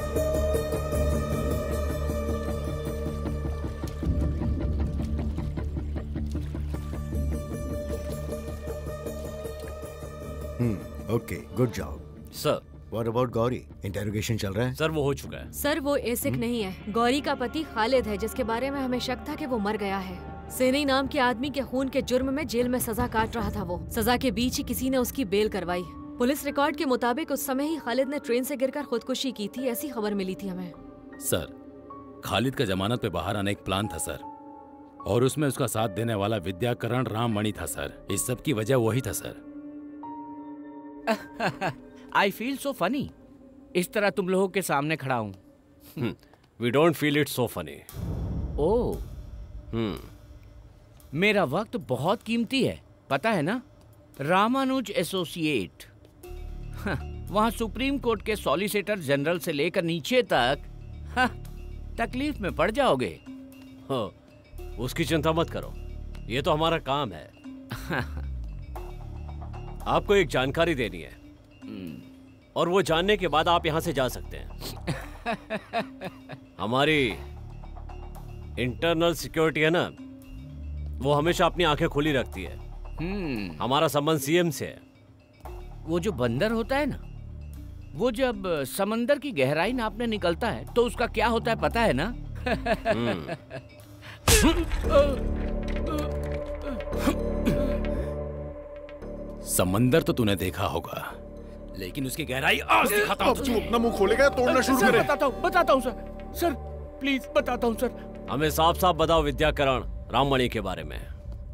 Okay, good job sir. What about Gauri? Interrogation चल रहा है? सर वो हो चुका है। सर वो एसिक नहीं है, गौरी का पति खालिद है, जिसके बारे में हमें शक था कि वो मर गया है। सेनी नाम के आदमी के खून के जुर्म में जेल में सजा काट रहा था वो। सजा के बीच ही किसी ने उसकी बेल करवाई। पुलिस रिकॉर्ड के मुताबिक उस समय ही खालिद ने ट्रेन से गिरकर खुदकुशी की थी, ऐसी खबर मिली थी हमें। सर खालिद का जमानत पे बाहर आने एक प्लान था सर, और उसमें उसका साथ देने वाला विद्याकरण राममणि था सर। इस सब की वजह वही था sir. I feel so funny इस तरह तुम लोगों के सामने खड़ा हूं। We don't feel it so funny. Oh, मेरा वक्त बहुत कीमती है, पता है ना? रामानुज एसोसिएट, वहां सुप्रीम कोर्ट के सॉलिसिटर जनरल से लेकर नीचे तक तकलीफ में पड़ जाओगे। उसकी चिंता मत करो, ये तो हमारा काम है। आपको एक जानकारी देनी है और वो जानने के बाद आप यहां से जा सकते हैं। हमारी इंटरनल सिक्योरिटी है ना, वो हमेशा अपनी आंखें खुली रखती है। हमारा संबंध सीएम से है। वो जो बंदर होता है ना, वो जब समंदर की गहराई नापने निकलता है तो उसका क्या होता है पता है ना? समंदर तो तूने देखा होगा, लेकिन उसकी गहराई आज दिखाता हूं तुझे। अपना मुंह खोलेगा, तोड़ना शुरू करे। बताता हूं सर। सर प्लीज बताता हूं सर। हमें साफ साफ बताओ विद्याकरण राममणि के बारे में।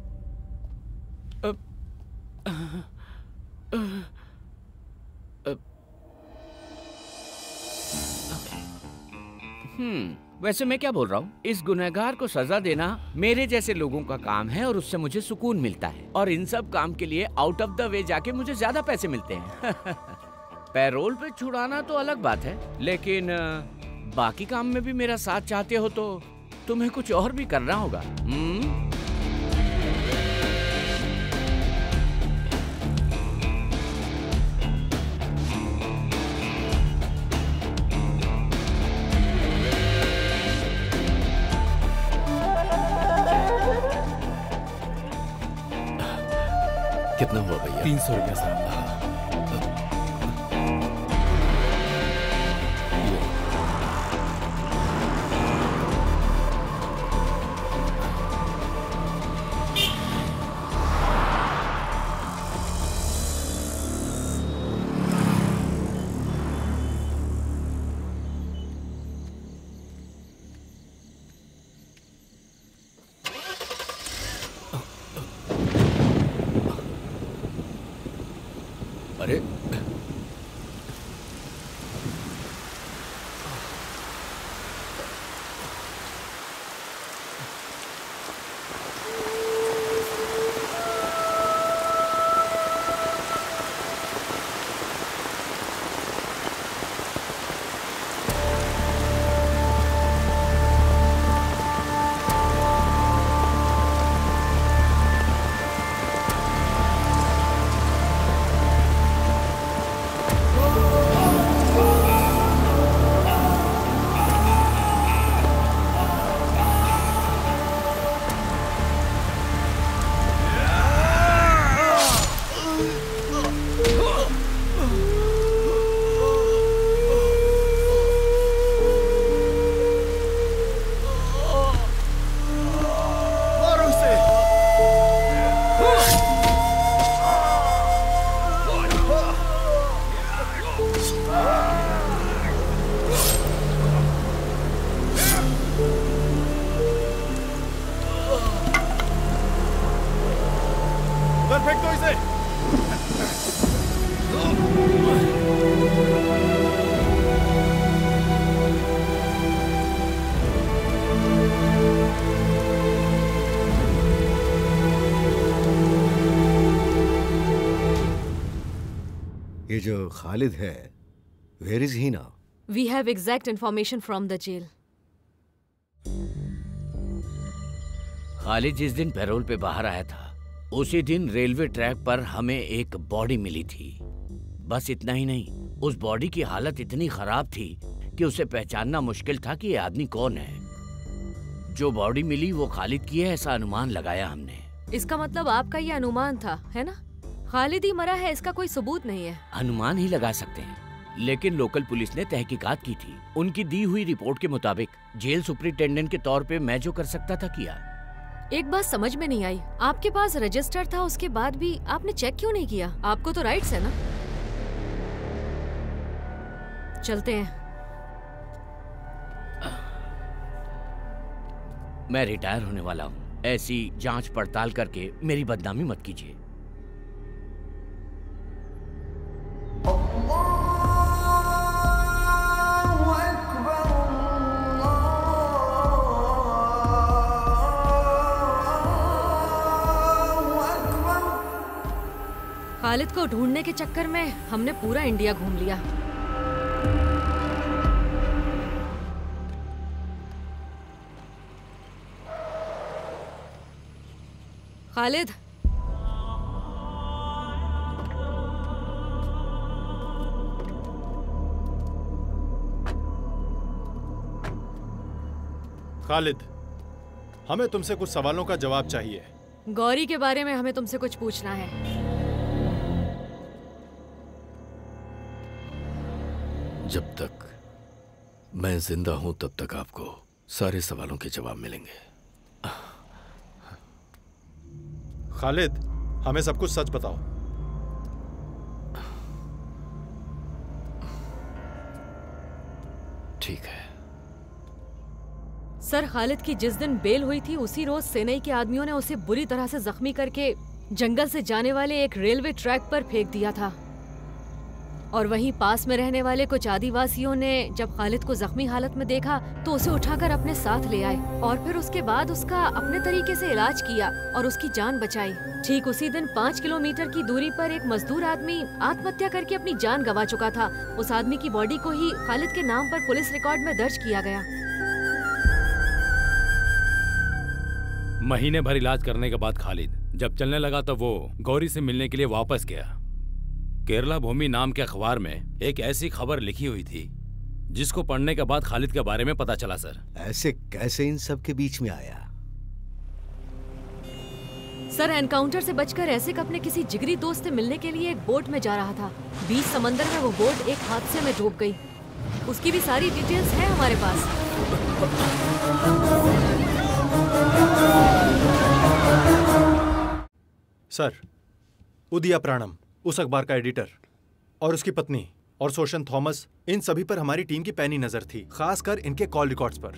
वैसे मैं क्या बोल रहा हूँ, इस गुनहगार को सजा देना मेरे जैसे लोगों का काम है और उससे मुझे सुकून मिलता है। और इन सब काम के लिए आउट ऑफ द वे जाके मुझे ज्यादा पैसे मिलते हैं। पैरोल पे छुड़ाना तो अलग बात है, लेकिन बाकी काम में भी मेरा साथ चाहते हो तो तुम्हें कुछ और भी करना होगा। कितना हुआ भैया? 300 रुपया साहब। अरे ये जो खालिद है, where is he now? We have exact information from the jail. Khalid जिस दिन पैरोल पे बाहर आया था, उसी दिन रेलवे ट्रैक पर हमें एक बॉडी मिली थी। बस इतना ही नहीं, उस बॉडी की हालत इतनी खराब थी कि उसे पहचानना मुश्किल था कि ये आदमी कौन है। जो बॉडी मिली वो खालिद की है, ऐसा अनुमान लगाया हमने। इसका मतलब आपका ये अनुमान था, है ना? खालिद ही मरा है, इसका कोई सबूत नहीं है। अनुमान ही लगा सकते हैं, लेकिन लोकल पुलिस ने तहकीकात की थी। उनकी दी हुई रिपोर्ट के मुताबिक जेल सुपरिटेंडेंट के तौर पे मैं जो कर सकता था किया। एक बात समझ में नहीं आई, आपके पास रजिस्टर था, उसके बाद भी आपने चेक क्यों नहीं किया? आपको तो राइट्स है ना। चलते हैं। मैं रिटायर होने वाला हूँ, ऐसी जांच पड़ताल करके मेरी बदनामी मत कीजिए। खालिद को ढूंढने के चक्कर में हमने पूरा इंडिया घूम लिया। खालिद, खालिद, हमें तुमसे कुछ सवालों का जवाब चाहिए। गौरी के बारे में हमें तुमसे कुछ पूछना है। जब तक मैं जिंदा हूं तब तक आपको सारे सवालों के जवाब मिलेंगे। खालिद, हमें सब कुछ सच बताओ। ठीक है सर, खालिद की जिस दिन बेल हुई थी उसी रोज सेनेई के आदमियों ने उसे बुरी तरह से जख्मी करके जंगल से जाने वाले एक रेलवे ट्रैक पर फेंक दिया था। और वहीं पास में रहने वाले कुछ आदिवासियों ने जब खालिद को जख्मी हालत में देखा तो उसे उठाकर अपने साथ ले आए और फिर उसके बाद उसका अपने तरीके से इलाज किया और उसकी जान बचाई। ठीक उसी दिन 5 किलोमीटर की दूरी पर एक मजदूर आदमी आत्महत्या करके अपनी जान गंवा चुका था। उस आदमी की बॉडी को ही खालिद के नाम पर पुलिस रिकॉर्ड में दर्ज किया गया। महीने भर इलाज करने के बाद खालिद जब चलने लगा तो वो गौरी से मिलने के लिए वापस गया। केरला भूमि नाम के अखबार में एक ऐसी खबर लिखी हुई थी जिसको पढ़ने के बाद खालिद के बारे में पता चला। सर, ऐसे कैसे इन सब के बीच में आया? सर, एनकाउंटर से बचकर ऐसिक अपने किसी जिगरी दोस्त से मिलने के लिए एक बोट में जा रहा था। बीच समंदर में वो बोट एक हादसे में डूब गई। उसकी भी सारी डिटेल्स है हमारे पास। सर, उदिया प्राणम, उस अखबार का एडिटर, और उसकी पत्नी और सोशन थॉमस, इन सभी पर हमारी टीम की पैनी नजर थी, खासकर इनके कॉल रिकॉर्ड्स पर।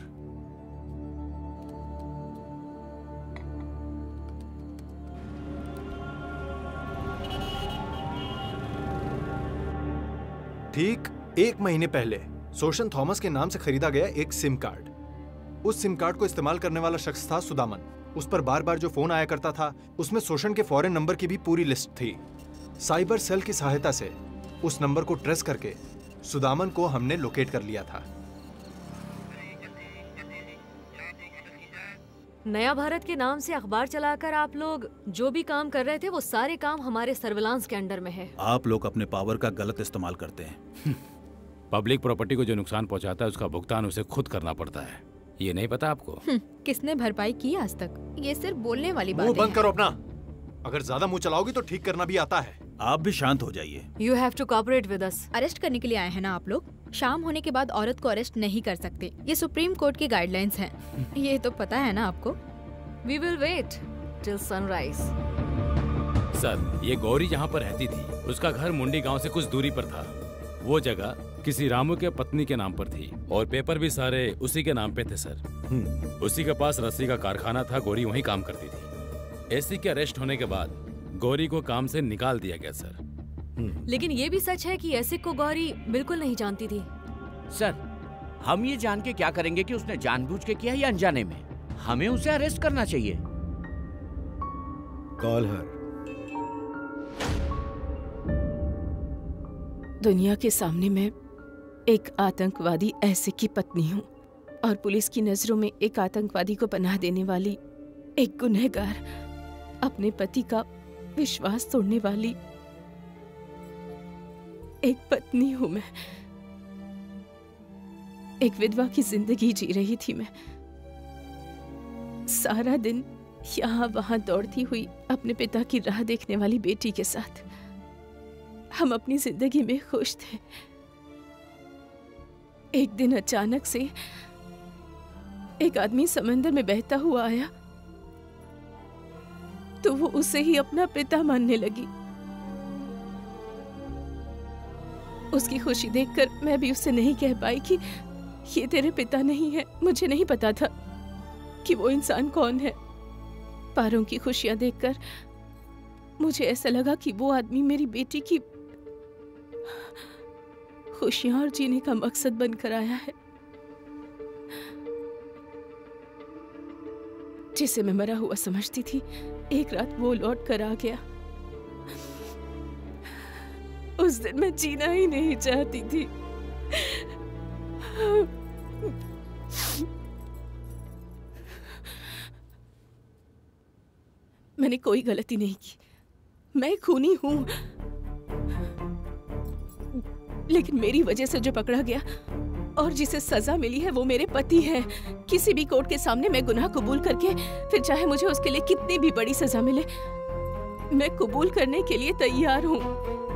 ठीक 1 महीने पहले सोशन थॉमस के नाम से खरीदा गया एक सिम कार्ड। उस सिम कार्ड को इस्तेमाल करने वाला शख्स था सुदामन। उस पर बार बार जो फोन आया करता था उसमें सोशन के फॉरेन नंबर की भी पूरी लिस्ट थी। साइबर सेल की सहायता से उस नंबर को ट्रेस करके सुदामन को हमने लोकेट कर लिया था। नया भारत के नाम से अखबार चलाकर आप लोग जो भी काम कर रहे थे वो सारे काम हमारे सर्विलांस के अंडर में है। आप लोग अपने पावर का गलत इस्तेमाल करते हैं। पब्लिक प्रॉपर्टी को जो नुकसान पहुंचाता है उसका भुगतान उसे खुद करना पड़ता है। ये नहीं पता आपको? किसने भरपाई की आज तक? ये सिर्फ बोलने वाली बात है। मुंह बंद करो अपना। अगर ज्यादा मुंह चलाओगी तो ठीक करना भी आता है। आप भी शांत हो जाइए। You have to cooperate with us. Arrest करने के लिए आए हैं ना आप लोग? शाम होने के बाद औरत को अरेस्ट नहीं कर सकते। ये सुप्रीम कोर्ट की गाइडलाइंस हैं। ये तो पता है ना आपको? We will wait till sunrise. Sir, ये गौरी जहाँ पर रहती थी उसका घर मुंडी गांव से कुछ दूरी पर था। वो जगह किसी रामू के पत्नी के नाम पर थी और पेपर भी सारे उसी के नाम पे थे। सर, उसी के पास रस्सी का कारखाना था। गौरी वहीं काम करती थी। एसी के अरेस्ट होने के बाद गौरी को काम से निकाल दिया गया। सर, लेकिन ये भी सच है कि एसिक को गौरी बिल्कुल नहीं जानती थी। सर, हम ये जान के क्या करेंगे कि उसने जानबूझ के किया या अनजाने में? हमें उसे अरेस्ट करना चाहिए। Call her. दुनिया के सामने मैं एक आतंकवादी एसिक की पत्नी हूँ और पुलिस की नजरों में एक आतंकवादी को पनाह देने वाली एक गुनहगार, अपने पति का विश्वास तोड़ने वाली एक पत्नी हूँ मैं। एक विधवा की जिंदगी जी रही थी मैं। सारा दिन यहाँ वहां दौड़ती हुई अपने पिता की राह देखने वाली बेटी के साथ हम अपनी जिंदगी में खुश थे। एक दिन अचानक से एक आदमी समंदर में बहता हुआ आया तो वो उसे ही अपना पिता मानने लगी। उसकी खुशी देखकर मैं भी उससे नहीं कह पाई कि ये तेरे पिता नहीं है। मुझे नहीं पता था कि वो इंसान कौन है। पारों की खुशियां देखकर मुझे ऐसा लगा कि वो आदमी मेरी बेटी की खुशियां और जीने का मकसद बनकर आया है, जिसे मैं मरा हुआ समझती थी। एक रात वो लौट कर आ गया उस दिन मैं जीना ही नहीं चाहती थी। मैंने कोई गलती नहीं की, मैं खूनी हूं, लेकिन मेरी वजह से जो पकड़ा गया और जिसे सजा मिली है वो मेरे पति हैं। किसी भी कोर्ट के सामने मैं गुनाह कबूल करके, फिर चाहे मुझे उसके लिए कितनी भी बड़ी सजा मिले, मैं कबूल करने के लिए तैयार हूं।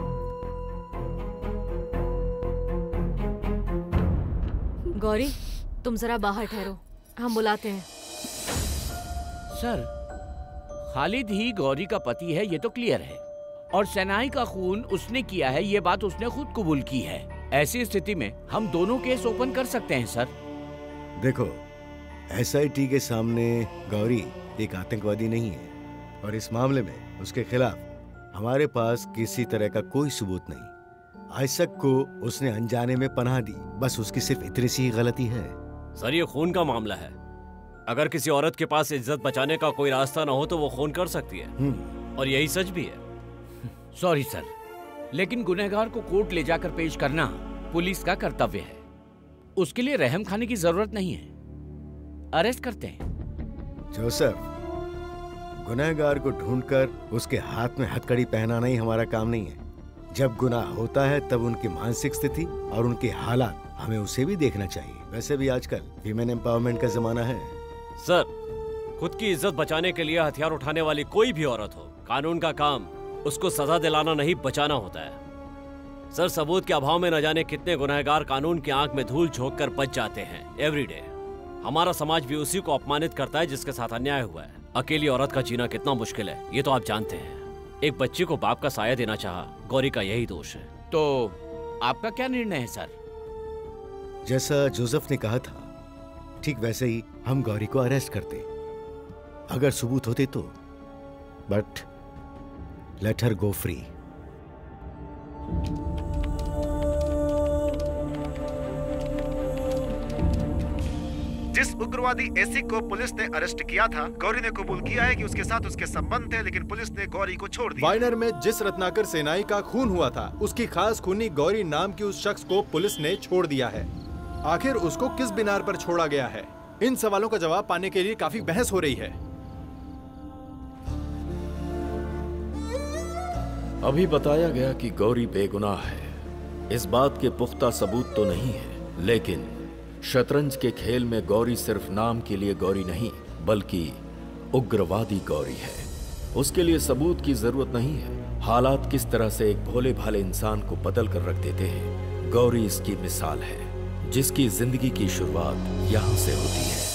गौरी, तुम जरा बाहर ठहरो, हम बुलाते हैं। सर, खालिद ही गौरी का पति है, ये तो क्लियर है, और सेनाई का खून उसने किया है, ये बात उसने खुद कबूल की है। ऐसी स्थिति में हम दोनों केस ओपन कर सकते हैं सर। देखो, SIT के सामने गौरी एक आतंकवादी नहीं है, और इस मामले में उसके खिलाफ हमारे पास किसी तरह का कोई सबूत नहीं। आयशक को उसने अनजाने में पनाह दी, बस उसकी सिर्फ इतनी सी ही गलती है। सर, ये खून का मामला है। अगर किसी औरत के पास इज्जत बचाने का कोई रास्ता ना हो तो वो खून कर सकती है, और यही सच भी है। सॉरी सर, लेकिन गुनहगार को कोर्ट ले जाकर पेश करना पुलिस का कर्तव्य है। उसके लिए रहम खाने की जरूरत नहीं है, अरेस्ट करते हैं। जोसेफ, गुनहगार को ढूंढकर उसके हाथ में हथकड़ी पहनाना ही हमारा काम नहीं है। जब गुनाह होता है तब उनकी मानसिक स्थिति और उनके हालात, हमें उसे भी देखना चाहिए। वैसे भी आजकल वीमेन एम्पावरमेंट का जमाना है। सर, खुद की इज्जत बचाने के लिए हथियार उठाने वाली कोई भी औरत हो, कानून का काम उसको सजा दिलाना नहीं, बचाना होता है। सर, सबूत के अभाव में न जाने कितने गुनहगार कानून की आंख में धूल झोंक कर बच जाते हैं एवरीडे। हमारा समाज भी उसी को अपमानित करता है जिसके साथ अन्याय हुआ है। अकेली औरत का जीना कितना मुश्किल है, ये तो आप जानते हैं। एक बच्ची को बाप का साया देना चाहा, गौरी का यही दोष है। तो आपका क्या निर्णय है सर? जैसा जोसेफ ने कहा था, ठीक वैसे ही हम गौरी को अरेस्ट करते, अगर सबूत होते तो, but let her go free. जिस उग्रवादी एसी को पुलिस ने अरेस्ट किया था, गौरी ने कबूल किया है कि उसके साथ उसके संबंध थे, लेकिन पुलिस ने गौरी को छोड़ दिया। वाइनर में जिस रत्नाकर सेनाई का खून हुआ था, उसकी खास खूनी गौरी नाम की उस शख्स को पुलिस ने छोड़ दिया है। आखिर उसको किस बिनार पर छोड़ा गया है, इन सवालों का जवाब पाने के लिए काफी बहस हो रही है। अभी बताया गया कि गौरी बेगुनाह है। इस बात के पुख्ता सबूत तो नहीं है, लेकिन शतरंज के खेल में गौरी सिर्फ नाम के लिए गौरी नहीं, बल्कि उग्रवादी गौरी है। उसके लिए सबूत की जरूरत नहीं है। हालात किस तरह से एक भोले भाले इंसान को बदल कर रख देते हैं, गौरी इसकी मिसाल है, जिसकी जिंदगी की शुरुआत यहाँ से होती है।